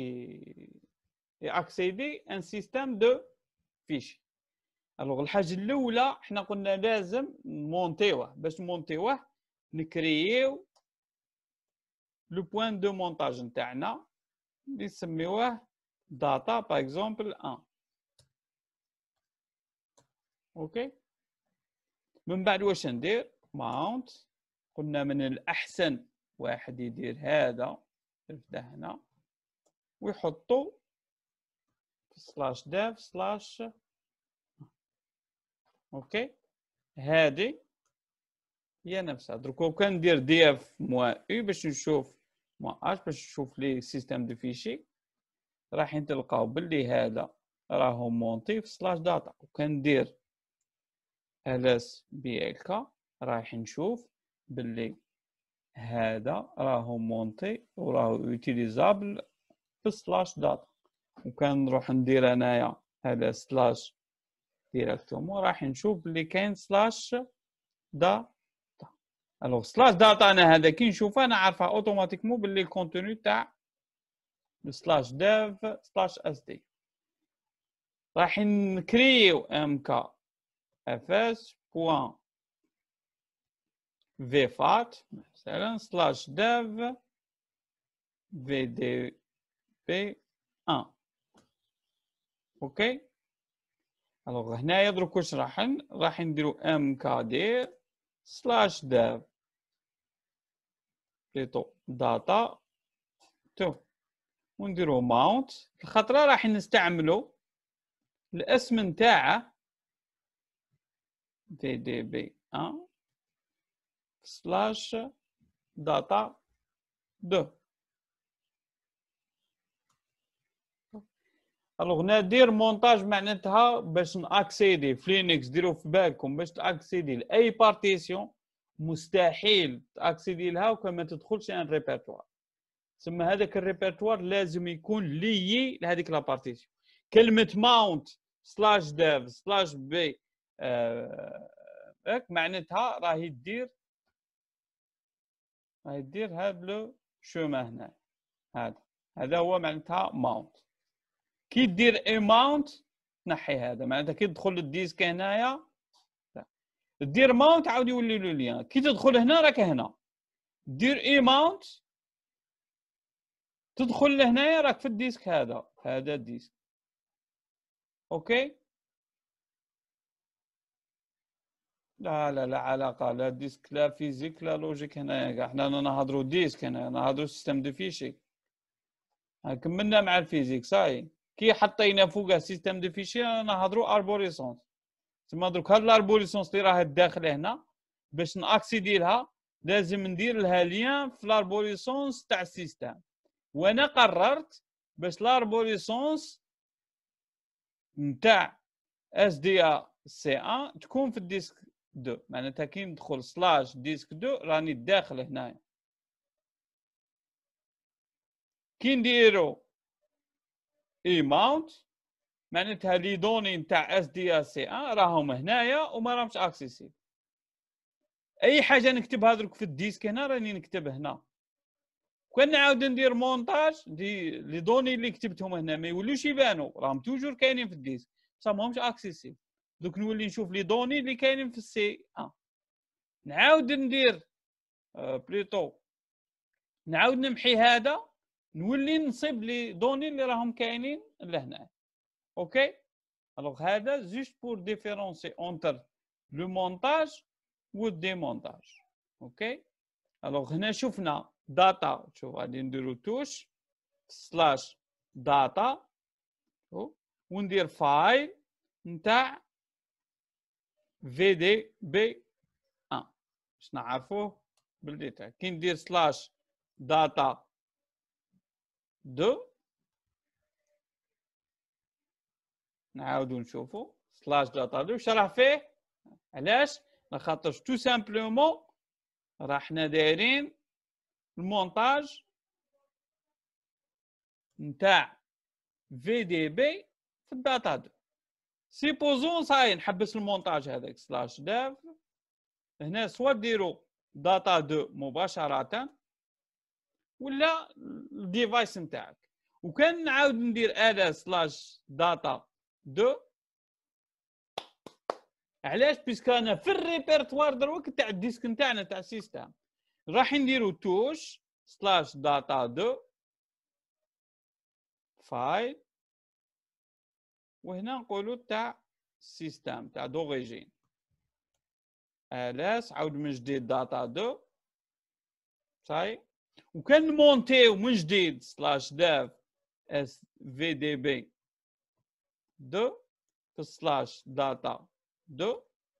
اكسيدي ان سيستم دو فيش. الوغ الحاجه الاولى حنا قلنا لازم نمونتيوه. باش نمونتيوه نكرييو لو بوين دو مونتاج نتاعنا اللي نسميوه داتا باغ اكزومبل 1. اوكي، من بعد واش ندير ماونت. قلنا من الاحسن واحد يدير هذا يفتح هنا ويحطو في سلاش داف سلاش. اوكي، هذه هي نفسها. درك كان ندير دي اف موا اي باش نشوف موا اش باش نشوف لي سيستم دو فيشي راح تلقاو باللي هذا راهو مونتي في سلاش داتا. وكان ندير ls بي ال كا راح نشوف باللي هذا راهو مونتي وراهو يوتيليزابل في سلاش داتا. وكان نروح ندير انايا هذا سلاش ديريكتومون راح نشوف باللي كاين سلاش داتا. الوغ سلاش داتا انا هذا كي نشوفه انا عارفه اوتوماتيكمون باللي الكونتوني تاع سلاش ديف سلاش اس دي. راح نكريو mkfs.xfs مثلا سلاش ديف vdp 1. اوكي، الوغ هنايا دروك واش راح نديرو mkdir سلاش ديف بليتو داتا 2 ونديرو ماونت. الخطره راح نستعملو الاسم نتاعه vdp 1 سلاش داتا 2. الوغ ندير مونتاج معناتها باش ناكسيدي في لينكس، ديروا في بالكم باش تاكسيدي لاي بارتيسيون مستحيل تاكسيدي لها وكان ما تدخلش ان ريبرتوار. ثم هذاك الريبرتوار لازم يكون ليي لهذيك لا بارتيسيون. كلمه ماونت سلاش ديف سلاش بي معناتها راهي دير هذا لو شوما هنا. هذا هو معناتها ماونت. كي دير اي ماونت تنحي هذا، معناتها كي تدخل للديسك هنايا دير ماونت عاود يولي له ليان. كي تدخل هنا راك هنا، دير اي ماونت تدخل لهنايا راك في الديسك هذا الديسك. اوكي. لا علاقه، لا ديسك لا فيزيك لا لوجيك هنايا كاع. حنا نهضروا ديسك، هنا نهضروا سيستم دو فيشي. كملنا مع الفيزيك صاي. كي حطينا فوقها سيستم دو فيشي نهضروا اربوريسونس. تما درك هاد الاربوريسونس اللي راهي داخل هنا باش ناكسيدي لها لازم ندير لها ليان في الاربوريسونس تاع السيستم. وانا قررت باش الاربوريسونس نتاع اس دي ا سي 1 تكون في الديسك 2. معناتها كي ندخل سلاش ديسك 2 راني داخل هنايا. كي نديرو اي ماونت معناتها لي دوني نتاع اس دي ا سي 1 راهم هنايا وما راهمش اكسيسي. اي حاجه نكتبها درك في الديسك هنا راني نكتب هنا. كون نعاود ندير مونتاج لي دوني اللي كتبتهم هنا ما يولوش يبانوا، راهم توجور كاينين في الديسك بصح ماهمش اكسيسي. دوك نولي نشوف لي دوني اللي كاينين في السي 1. نعاود ندير بليتو نعاود نمحي هذا، نولي نصيب لي دوني اللي راهم كاينين لهنا. اوكي. الوغ هذا جوست بور ديفيرونسي اونتر لو مونتاج و الديمونتاج. اوكي. الوغ هنا شفنا داتا، شوف غادي نديرو توش سلاش داتا وندير فايل نتاع في دي بي 1 باش نعرفوه بالديتاي. كي ندير سلاش داتا 2 نعاودو نشوفو سلاش داتا 2 واش راه فيه. علاش؟ لخاطرش تو سامبلومون راه حنا دايرين المونتاج نتاع في دي بي في الداتا 2. سيبوزون صاي نحبس المونتاج هذاك سلاش داف هنا، سوا ديرو داتا 2 مباشرة ولا الديفايس نتاعك. وكان نعاود ندير الا سلاش داتا 2 علاش؟ بيسكو انا في الريبرتوار دروك تاع الديسك نتاعنا تاع السيستم راح نديرو توش سلاش داتا 2 فايل وهنا نقولو تاع السيستم تاع دوريجين الاس عاود من جديد داتا 2 صاي. وكان نمونتيو من جديد سلاش داف اس في دي بي 2 في سلاش داتا 2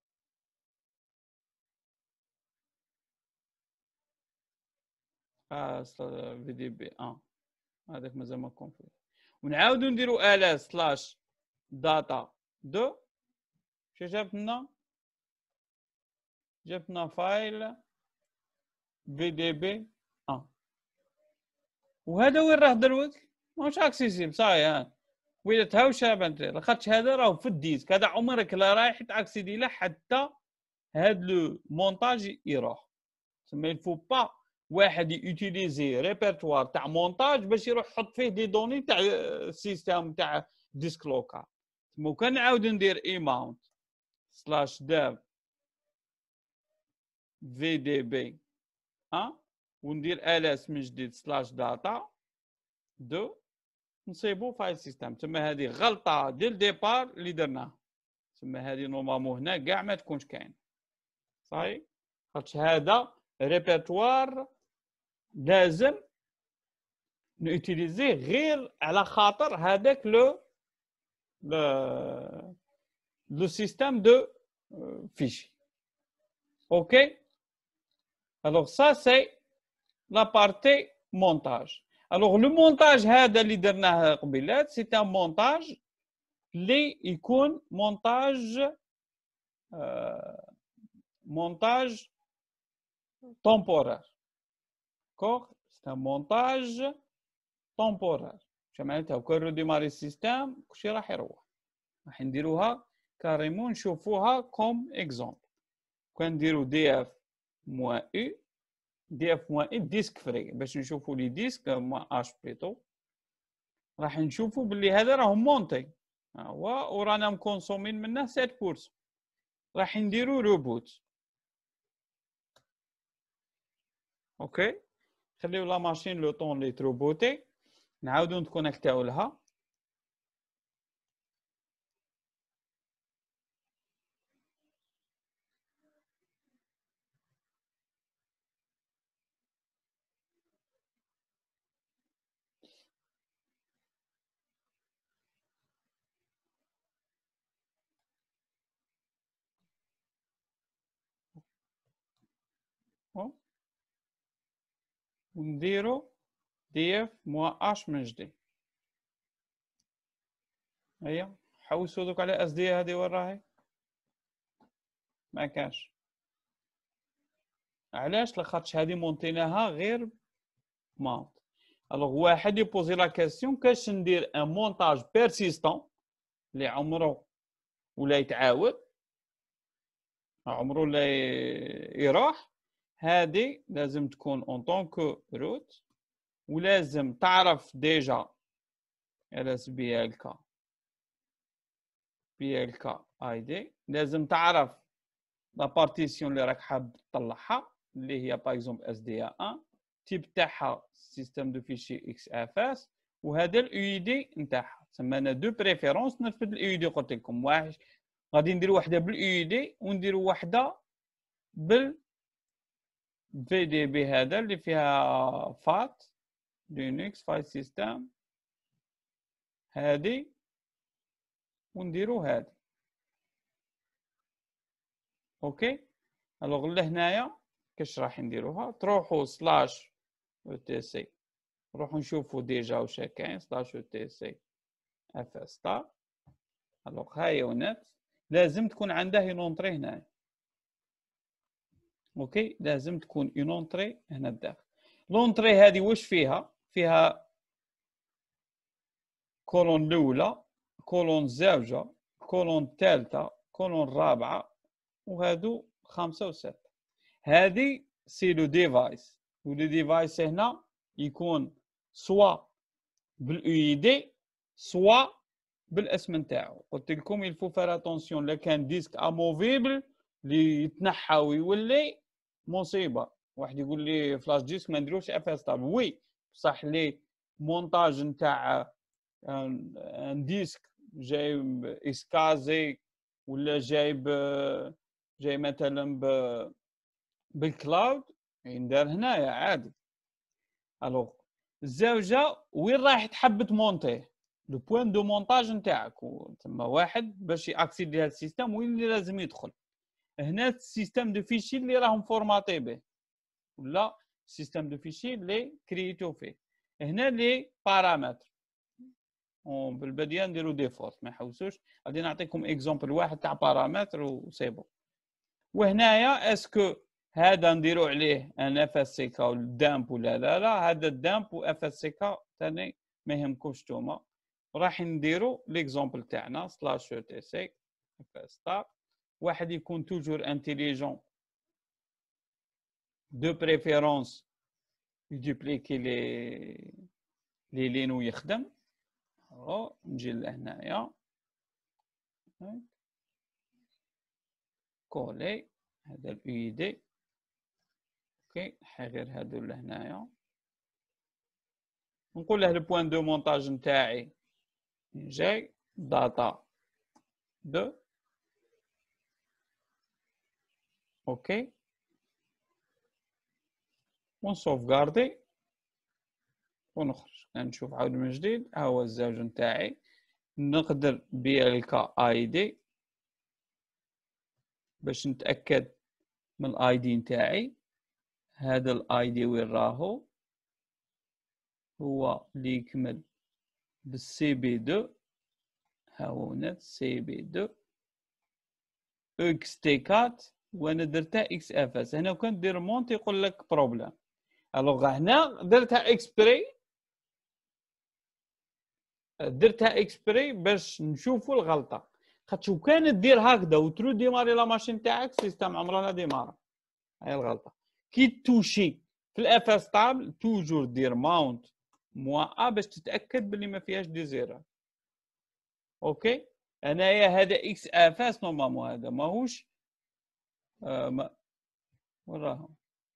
في دي بي 1 هذاك مازال ما كونفي. ونعاودو نديرو الاس سلاش داتا 2 شو جابت لنا؟ جابت لنا فايل في دي بي 1. وهذا وين راه دروك؟ ماهوش اكسيسيبل صاي. وإذا تهاوشها بنت لاخاطش هذا راهو في الديسك، هذا عمرك لا رايح تاكسيدي له حتى هاد لو مونتاج يروح. تسمى الفو با واحد يوتيليزي ريبرتوار تاع مونتاج باش يروح يحط فيه دي دوني تاع السيستم تاع ديسك لوكال. تسمى كان نعاود ندير اي ماونت سلاش داف في دي بي وندير الاس من جديد سلاش داتا 2 نصيبو فايل سيستم. تما هذه غلطه ديال ديبار اللي درناها. تما هذه نورمالمون هنا كاع ما تكونش كاين صاي. خاطش هذا ريبرتوار لازم نوتيليزيه غير على خاطر هذاك لو سيستم دو فيشي. اوكي. الوغ سا سي لا بارتي مونتاج. الوغ لو مونتاج هذا اللي درناه قبيلات سي ان مونتاج اللي يكون مونتاج مونتاج temporaire. D'accord? C'est un montage temporaire. معناتها وكان ريديماري السيستم كلشي راح يروح. راح نديروها كاريمون نشوفوها كوم اكزومبل. كان نديرو دي اف موان او دي اف موان اي ديسك فري باش نشوفو لي ديسك موان اش بليتو. راح نشوفو بلي هذا راهم مونتي. هو ورانا مكونسومين منه 7%. راح نديرو روبوت. اوكي؟ خليو لا ماشين لو طون لي تروبوتي. نعاودو نتكونيكتاو لها. ونديرو دي اف موان اش من جديد. هيا حوسوا دوك على اس دي هذه وين راهي؟ ما كانش. علاش؟ لاخاطش هذه مونتيناها غير ماونت. الوغ واحد يبوزي لا كاستيون كاش ندير ان مونتاج بيرسيستون اللي عمره ولا يتعاود عمره لا يروح. هذه لازم تكون اون طونكو روت ولازم تعرف ديجا ls blk blk id. لازم تعرف لا بارتيسيون اللي راك حاب تطلعها اللي هي باغ اكزومبل اس دي 1 تيب تاعها سيستم دو فيشي اكس اف اس وهذا الاو اي دي نتاعها. تسمى انا دو بريفيرونس نرفد الاو اي دي. قلت لكم واحد غادي ندير وحده بالاو اي دي ونديروا وحده بال في دي بي هذا اللي فيها فات لينكس فايل سيستم هذه ونديروا هذه. اوكي. الوغ لهنايا كاش راح نديروها تروحوا سلاش او تي سي نروحوا نشوفوا ديجا واش كاين سلاش او تي سي اف اس ستار. الوغ هاي ونت لازم تكون عنده ينونطري هنا. اوكي لازم تكون ينونطري هنا الداخل. لونطري هذه واش فيها؟ فيها كولون الاولى كولون الزوجه كولون الثالثه كولون الرابعه وهادو 5 و6. هذه سي لو ديفايس ولو ديفايس هنا يكون سوا بالاو اي دي سوا بالاسم نتاعو. قلت لكم يلفو فار اتونسيون لا كان ديسك اموفيبل اللي يتنحى ويولي مصيبه. واحد يقول لي فلاش ديسك ما نديروش اف اس تاب. وي بصح لي مونتاج نتاع ان ديسك جايب اسكازي ولا جاي مثلا بالكلاود يندار هنايا عادي. الوغ الزوجه وين رايح تحب تمونتيه لو بوين دو مونتاج نتاعك تما واحد باش ياكسيدي لهذا السيستم وين اللي لازم يدخل هنا السيستم دو فيشي اللي راهم فورماتي به ولا سيستم دو فيشي اللي كرييتو فيه. هنا لي بارامتر بالبدايه نديرو ديفولت ما يحوسوش. غادي نعطيكم اكزومبل واحد تاع بارامتر وسيبو. وهنايا اسكو هذا نديرو عليه ان اف اس سي كا والدامب ولا لا هذا الدامب و اف اس سي كا ثاني ما يهمكمش نتوما. راح نديرو ليكزومبل تاعنا سلاش او تي سي اف اس ستار. واحد يكون توجور انتيليجون دو بريفيرونس يدوبليكي لي لين ويخدم. نجي لهنايا كولي هذا الاو اي دي. اوكي نحي غير هادو لهنايا نقول له البوان دو مونتاج نتاعي جاي داتا دو. اوكي ونسوفغاردي ونخرج نشوف عاود من جديد. ها هو الزوج نتاعي نقدر بالكا اي دي باش نتاكد من الاي دي نتاعي. هذا الاي دي وين راهو هو اللي يكمل بالسي بي 2. ها هو هنا سي بي 2 اكس تي 4 وانا درتها اكس اف اس. هنا كنت دير مونت يقول لك بروبليم. الوغ هنا درتها اكسبري باش نشوفوا الغلطه. خاطش كانت دير هكذا وترو ديماري لا ماشين تاعك سيستم عمرنا ديمارا. هاي الغلطه. كي توشي في الاف اس طابل توجور دير ماونت موا ا باش تتاكد باللي ما فيهاش دي زيرو. اوكي انايا هذا اكس اف اس نورمالمون هذا ماهوش ما وراهم.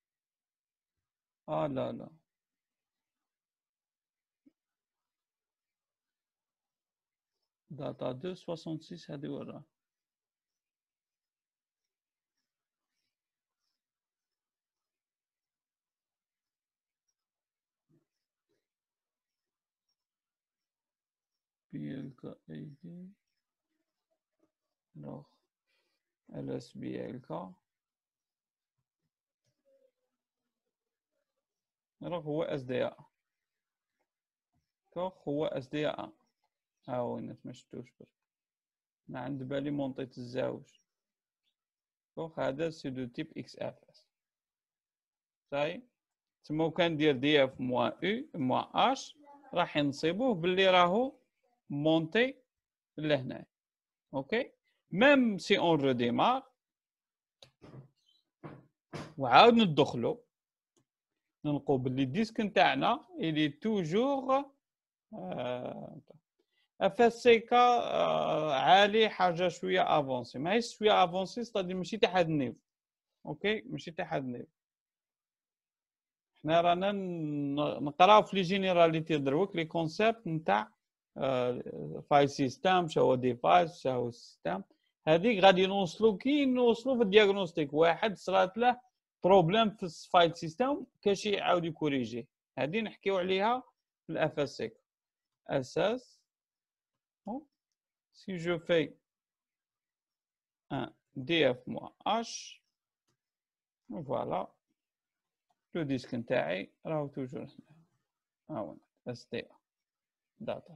لا لا داتا 266 هذه وراها. BLK ID alors LSBLK alors هو SDA هو SDA. ها هو الناس ما شفتوش برك. انا عند بالي مونطيت الزاوج. هذا سي دو تيب اكس اف اس. صاي تما كان دير دي اف موا او موا اش راح نصيبوه باللي راهو مونتي لهنا. اوكي ميم سي اون ريديمار وعاود ندخلو نلقو باللي الديسك نتاعنا الي توجور اف اس سي كا عالي حاجه شويه افونسي. ماهيش شويه افونسي ستادي ماشي تاع حد النيف. اوكي ماشي تاع حد النيف. حنا رانا نقراو في لي جينيراليتي دروك لي كونسيبت نتاع فايل سيستم شو ديفايس شو سيستم. هذيك غادي نوصلو كي نوصلو في الدياغنوستيك واحد صرات له بروبليم في الفايل سيستم كاش يعاود يكوريجي. هذه نحكيو عليها في الاف اس سي اساس. si je fais un df-h voilà le disque نتاعي راهو توجور هنا. ها هو اس دي داتا.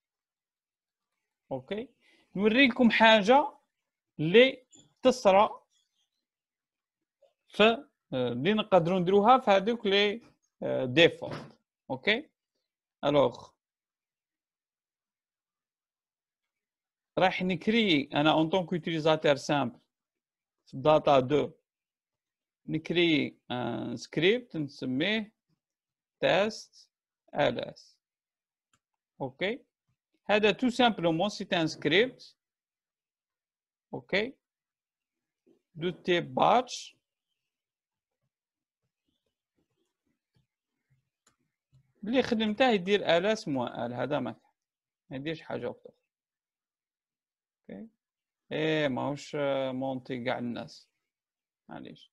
اوكي نوريكم حاجه اللي تصرى في اللي نقدروا نديروها في هذوك لي ديفولت. اوكي الوغ راح نكري انا اون طونك يوتيليزاتور سامبل في داتا 2 نكري ان سكريبت نسميه تيست ls. اوكي هذا tout simplement c'est un script اوكي de type batch اللي خدمته يدير ls موان ال. هذا ما يديرش حاجه اخرى. اوكي ايه ماهوش مونتي كاع الناس معليش.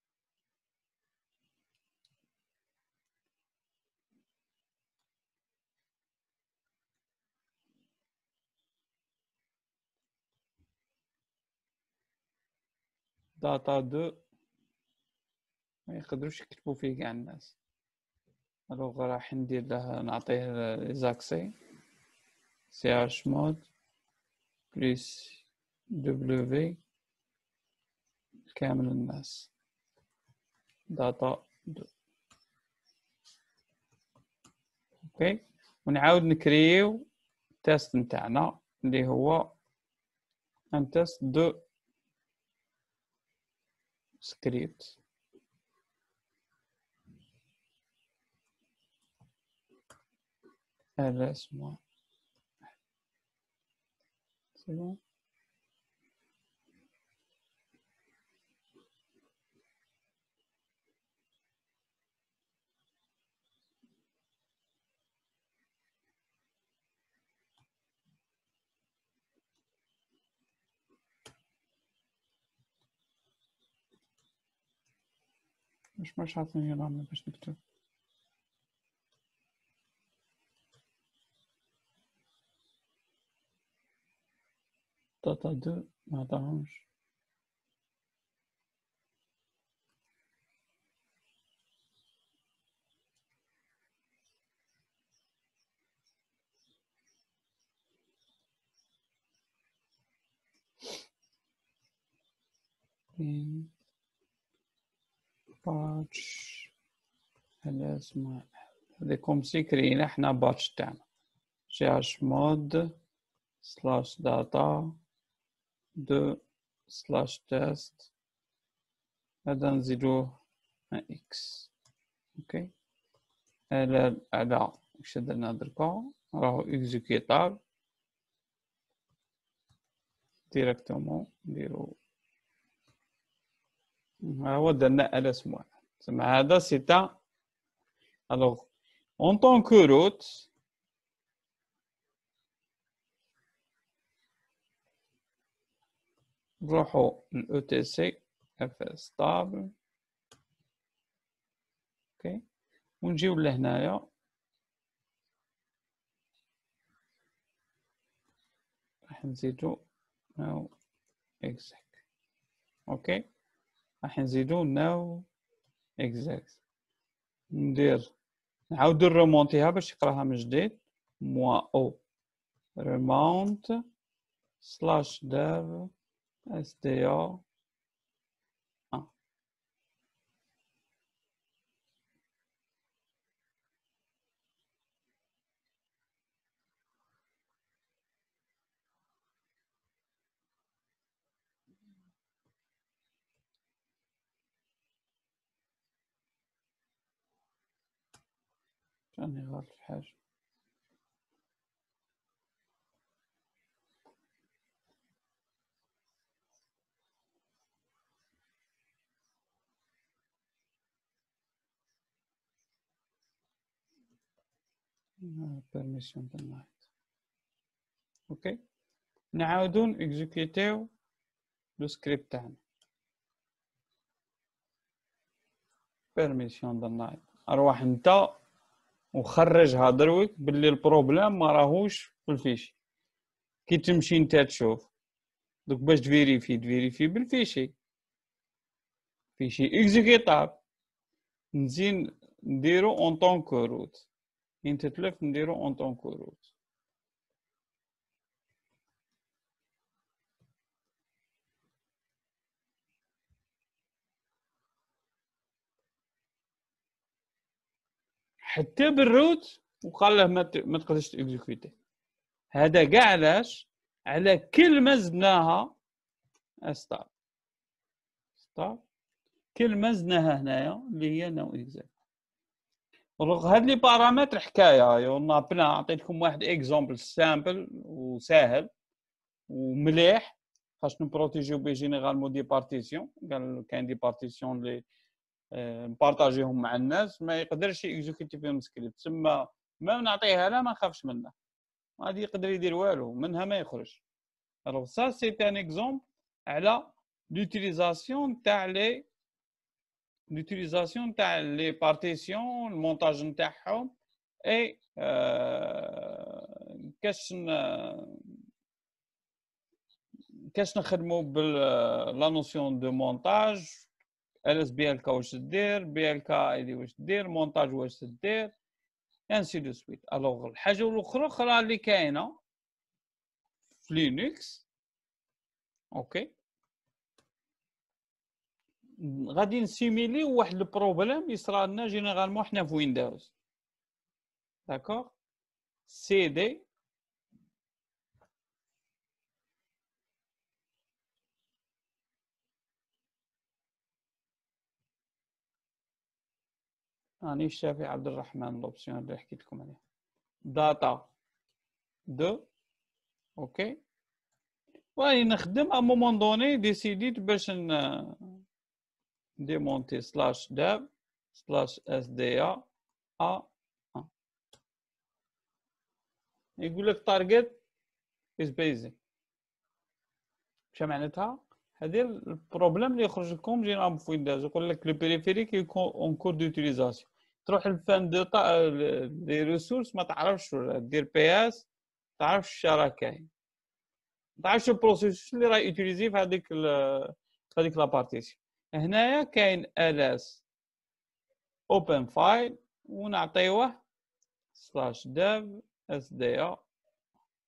داتا 2 ما يقدروش يكتبوا فيه كاع الناس. الوغ راح ندير له نعطيه ليزاكسي ch مود بليس دبليو كامل الناس داتا 2. اوكي ونعاود نكريو تيست نتاعنا اللي هو ان تيست دو سكريبت. هذا اسمه سي مش عاطيني رقم باش نكتب داتا 2 ما عطاهمش. باتش هذا اسمه هذا كومسي كرينا احنا باتش تاعنا ch مود سلاش داتا دو سلاش تيست هذا نزيدوه اكس. اوكي على واش درنا دركا راهو اكزيكيطابل ديريكتومون نديرو ها هو درنا ls واحد تسمى هذا سي تاع الوغ اون طون كو روت نروحو ل etc stable. اوكي ونجيو لهنايا راح نزيدو ناو exec. اوكي راح نزيدو ناو exec ندير نعاودو نرومونتيها باش يقراها من جديد موا او remonte slash dev sda راني غلط في حاجة. permission denied. اوكي نعاودو نكزيكيتيو لو سكريبت تاعنا permission denied. اروح انت وخرجها دروك باللي البروبليم ما راهوش في الفيشي كي تمشي انت تشوف دوك باش تفيريفي بالفيشي فيشي اكزيكيطابل نزيد نديرو اون طون كو روت انت تلف نديرو اون طون كو روت. حتى بالروت وقال له ما تقدرش تاكزيكوتي. هذا كاع علاش على كلمه زدناها ستار كلمه زدناها هنايا اللي هي نو اكزاكت. هاد لي بارامتر حكايه يونا بلا عطيتكم واحد اكزومبل سامبل وساهل ومليح خاص نبروتيجيو بيه جينيرالمون دي بارتيسيون. قال كاين دي بارتيسيون اللي نبارطاجيهم مع الناس ما يقدرش اكزيكوتي فيهم سكريبت تسمى ما نعطيها لا ما نخافش منها غادي يقدر يدير والو منها ما يخرج. الوغ سا سي ان اكزومبل على لوتيليزاسيون تاع لي بارتيسيون المونتاج نتاعهم اي كاش نخدموا بلا نوسيون دو مونتاج ls بي ال كا واش دير بي ال كا ايدي واش دير مونتاج واش دير انسي دو سويت. الوغ الحاجه الاخرى اللي كاينه في لينكس اوكي غادي نسيميليو واحد البروبليم يصرى لنا جينيرالمون حنا في ويندوز داكوغ سي دي راني الشافي عبد الرحمن لوبسيون اللي حكيت لكم عليه داتا دو اوكي واني نخدم ا مومون دوني ديسيديت باش ديمونتي سلاش داب سلاش اس دي ا يقول لك تارجت از بيزي شنو معناتها هذه البروبليم اللي يخرج لكم جينا في ويندوز يقول لك لو بيريفيريك يكون اون كور دوتيليزاسيون تروح للفان دو لي ريسورس ما تعرفش دير بي اس ما تعرفش الشرا كاين ما تعرفش البروسيس اللي راه يوتيليزي في هذيك لا بارتيسيون. هنايا كاين ls open file ونعطيوه slash dev sda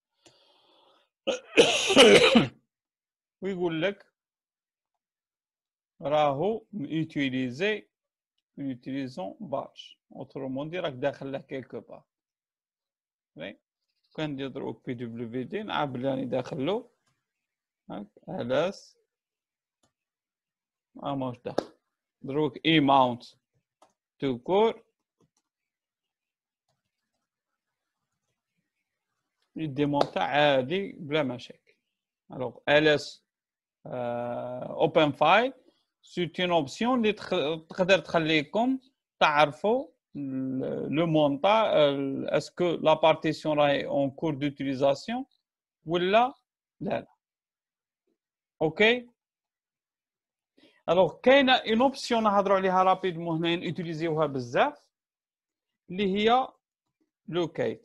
ويقول لك راهو utiliser en utilisant barge. Autrement dit راك داخل له quelque part. وي كان ندير دروك بي دبليو في دي نعرف بلي راني داخل له هاك الاس ماهوش داخل دروك اي ماونت تو كور يديمونتا عادي بلا مشاكل. الوغ ls اوبن فايل سيت اون اوبسيون اللي تقدر تخليكم تعرفوا لو مونتا اسكو لا بارتيسيون راهي اون كور دوتيليزاسيون ولا لا. اوكي الوغ كاينه اون اوبسيون نهضروا عليها رابيدمون هنا نوتيليزيوها بزاف اللي هي لوكيت.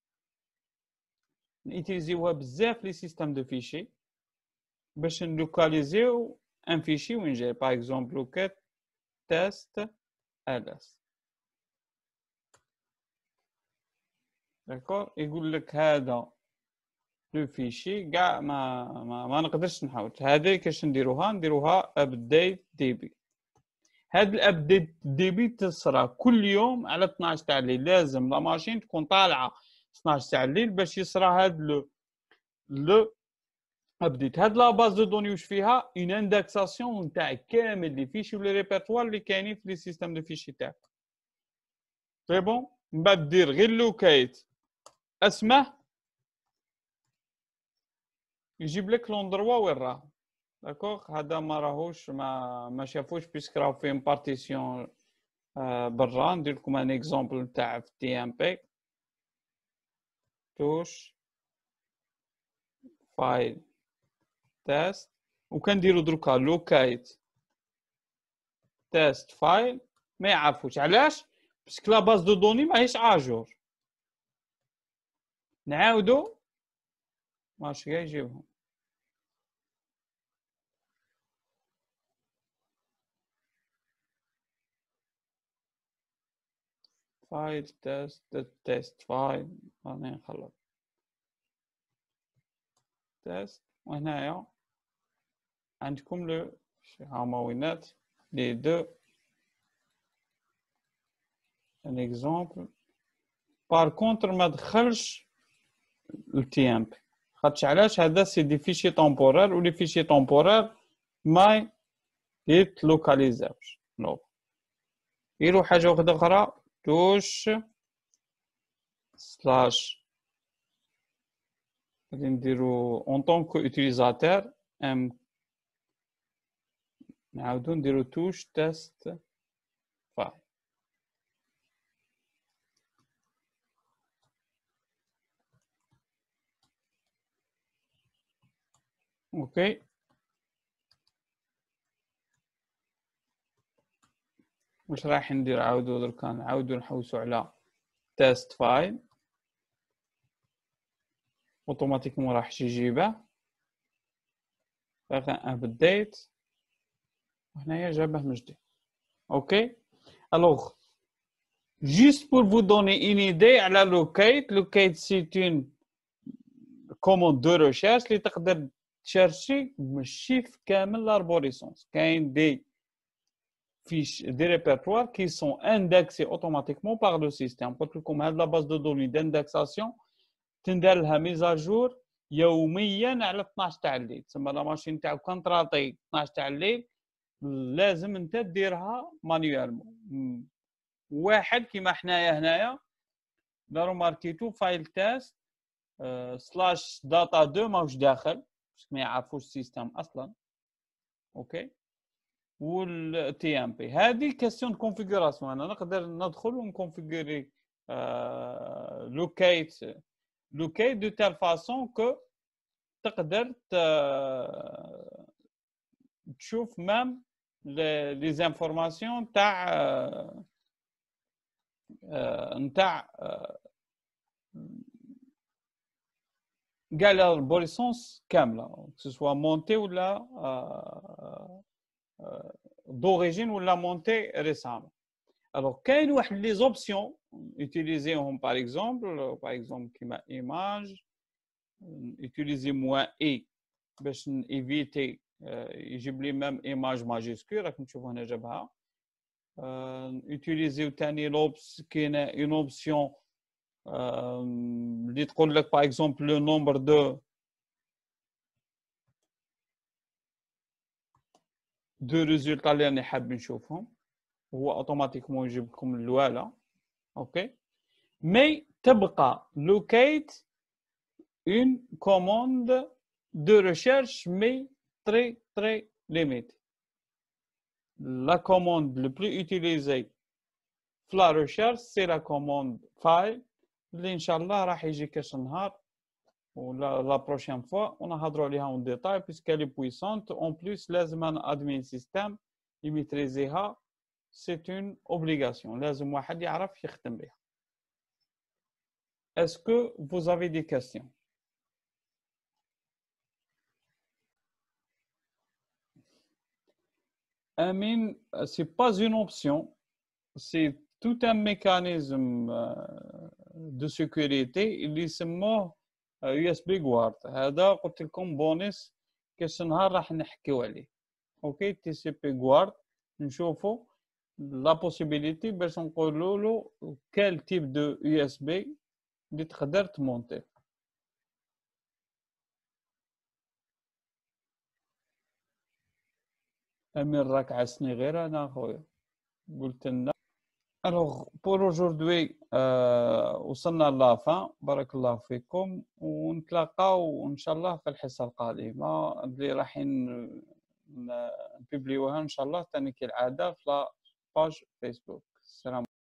نوتيليزيوها بزاف لي سيستم دو فيشي باش نلوكاليزيو ان فيشي وين جاي باغ اكزومبل لوكيت تيست ls. داكور يقول لك هذا لو فيشي كاع ما نقدرش نحوس. هذه كاش نديروها ابديت دي بي. هاد الابديت دي بي تصرى كل يوم على 12 تاع الليل. لازم لا ماشين تكون طالعه 12 تاع الليل باش يصرى هاد لو ابديت. هاد لا باز دو دوني واش فيها اون اندكساسيون تاع كامل لي فيشي ولي ريبرتوار اللي كاينين في لي سيستم دو فيشي تاعك. سي بون. من بعد دير غير لوكيت اسمه يجيب لك لوندروا وين راه. داكوغ هذا ما راهوش ما شافوش بيسك راهو فيه بارتيسيون برا. ندير لكم ان اكزومبل تاع في تي ام بي توش فايل تيست وكنديروا دروكا لوكايت تيست فايل. ما يعرفوش علاش باسكو لا باز دو دوني ماهيش اجور. نعاودو ماشي غير يجيبهم. فايل تيست فايل راني نخلط تيست. وهنايا عندكم لو هاما وينات لي دو ان اكزومبل. بار كونتر ما دخلش التي ام بي خاطش علاش هذا سي دي فيشي طومبورير ولي فيشي طومبورير ما يتلوكاليزاوش. نو يروح حاجه واحده اخرى توش سلاش غادي نديرو اون طونك اوتيليزاتور ام نعاودو نديرو توش تيست فايل. اوكي واش راح ندير عاودو دركا نعاودو نحوسو على تيست فايل اوتوماتيكمون راح يجيبه غير ابديت وهنايا جابه من جديد. اوكي الوغ juste pour vous donner une idée على locate c'est une commande de recherche اللي تقدر تشارشي ماشي في كامل لاربوريسونس. كاين دي فيش دي ريبرتوار كي سون اندكسي اوتوماتيكمون باغ لو سيستيم. قلت لكم هاد لا باز دو دوني داندكساسيون تندار لها ميزاجور يوميا على 12 تاع الليل. تسمى لا ماشين تاعك كان تراطي 12 تاع الليل لازم انت ديرها مانيوالمون. واحد كيما حنايا هنايا داروا ماركيتو فايل تيست سلاش داتا 2 ماهوش داخل باسكو ما يعرفوش السيستم اصلا. اوكي والتي ام بي هذه كاستيون كونفيغوراسيون. انا نقدر ندخل ونكونفيغوري لوكيت دو تال فاسون كو تقدر تشوف مام لي زانفورماسيون تاع نتاع كاع البوليسونس كامله سواء مونتي ولا دوريجين ولا مونتي ريسامون. الوغ كاين واحد لي زوبسيون يوتيليزيهم باغ اكزومبل كيما ايماج يوتيليزي موان اي باش نيفيتي يجيب لي ميم ايماج ماجيسكول راكم تشوفوا هنا جابها. utiliser ثاني لوبس كاينه اون اوبسيون اللي تقول لك باغ اكزومبل لو نومبر دو ريزولتا اللي راني حاب نشوفهم، هو اوتوماتيكمون يجيب لكم الوالا. اوكي مي تبقى لوكيت اون كوموند دو ريشيرش مي تري تري ليميت. لا كوموند لو بلو اوتيليزي في لا ريشيرش سي لا كوموند فايل اللي ان شاء الله راح يجي كاش نهار ولا لا بروشين فوا ونهضروا عليها اون ديتاي بيسكو لي بويسونت اون بليس لازم انا ادمين سيستم يميتريزيها. سي اون اوبليغاسيون لازم واحد يعرف يخدم بها. اسكو vous avez des questions؟ امين سي با une option, c'est tout un mécanisme de sécurité اللي يسموه USB guard. هذا قلت لكم بونس كاش نهار راح نحكيو عليه. اوكي تي سي بي guard نشوفوا لا بوسيبيليتي باش نقولوا له كال تيب دو USB اللي تقدر تمونتي. امين راك عسني غير انا خويا قلت لنا. Alors, pour aujourd'hui, وصلنا لافان. بارك الله فيكم ونتلاقاو إن شاء الله في الحصة القادمة اللي رايحين نبيبليوها إن شاء الله تاني كالعادة في لا باج فيسبوك. السلام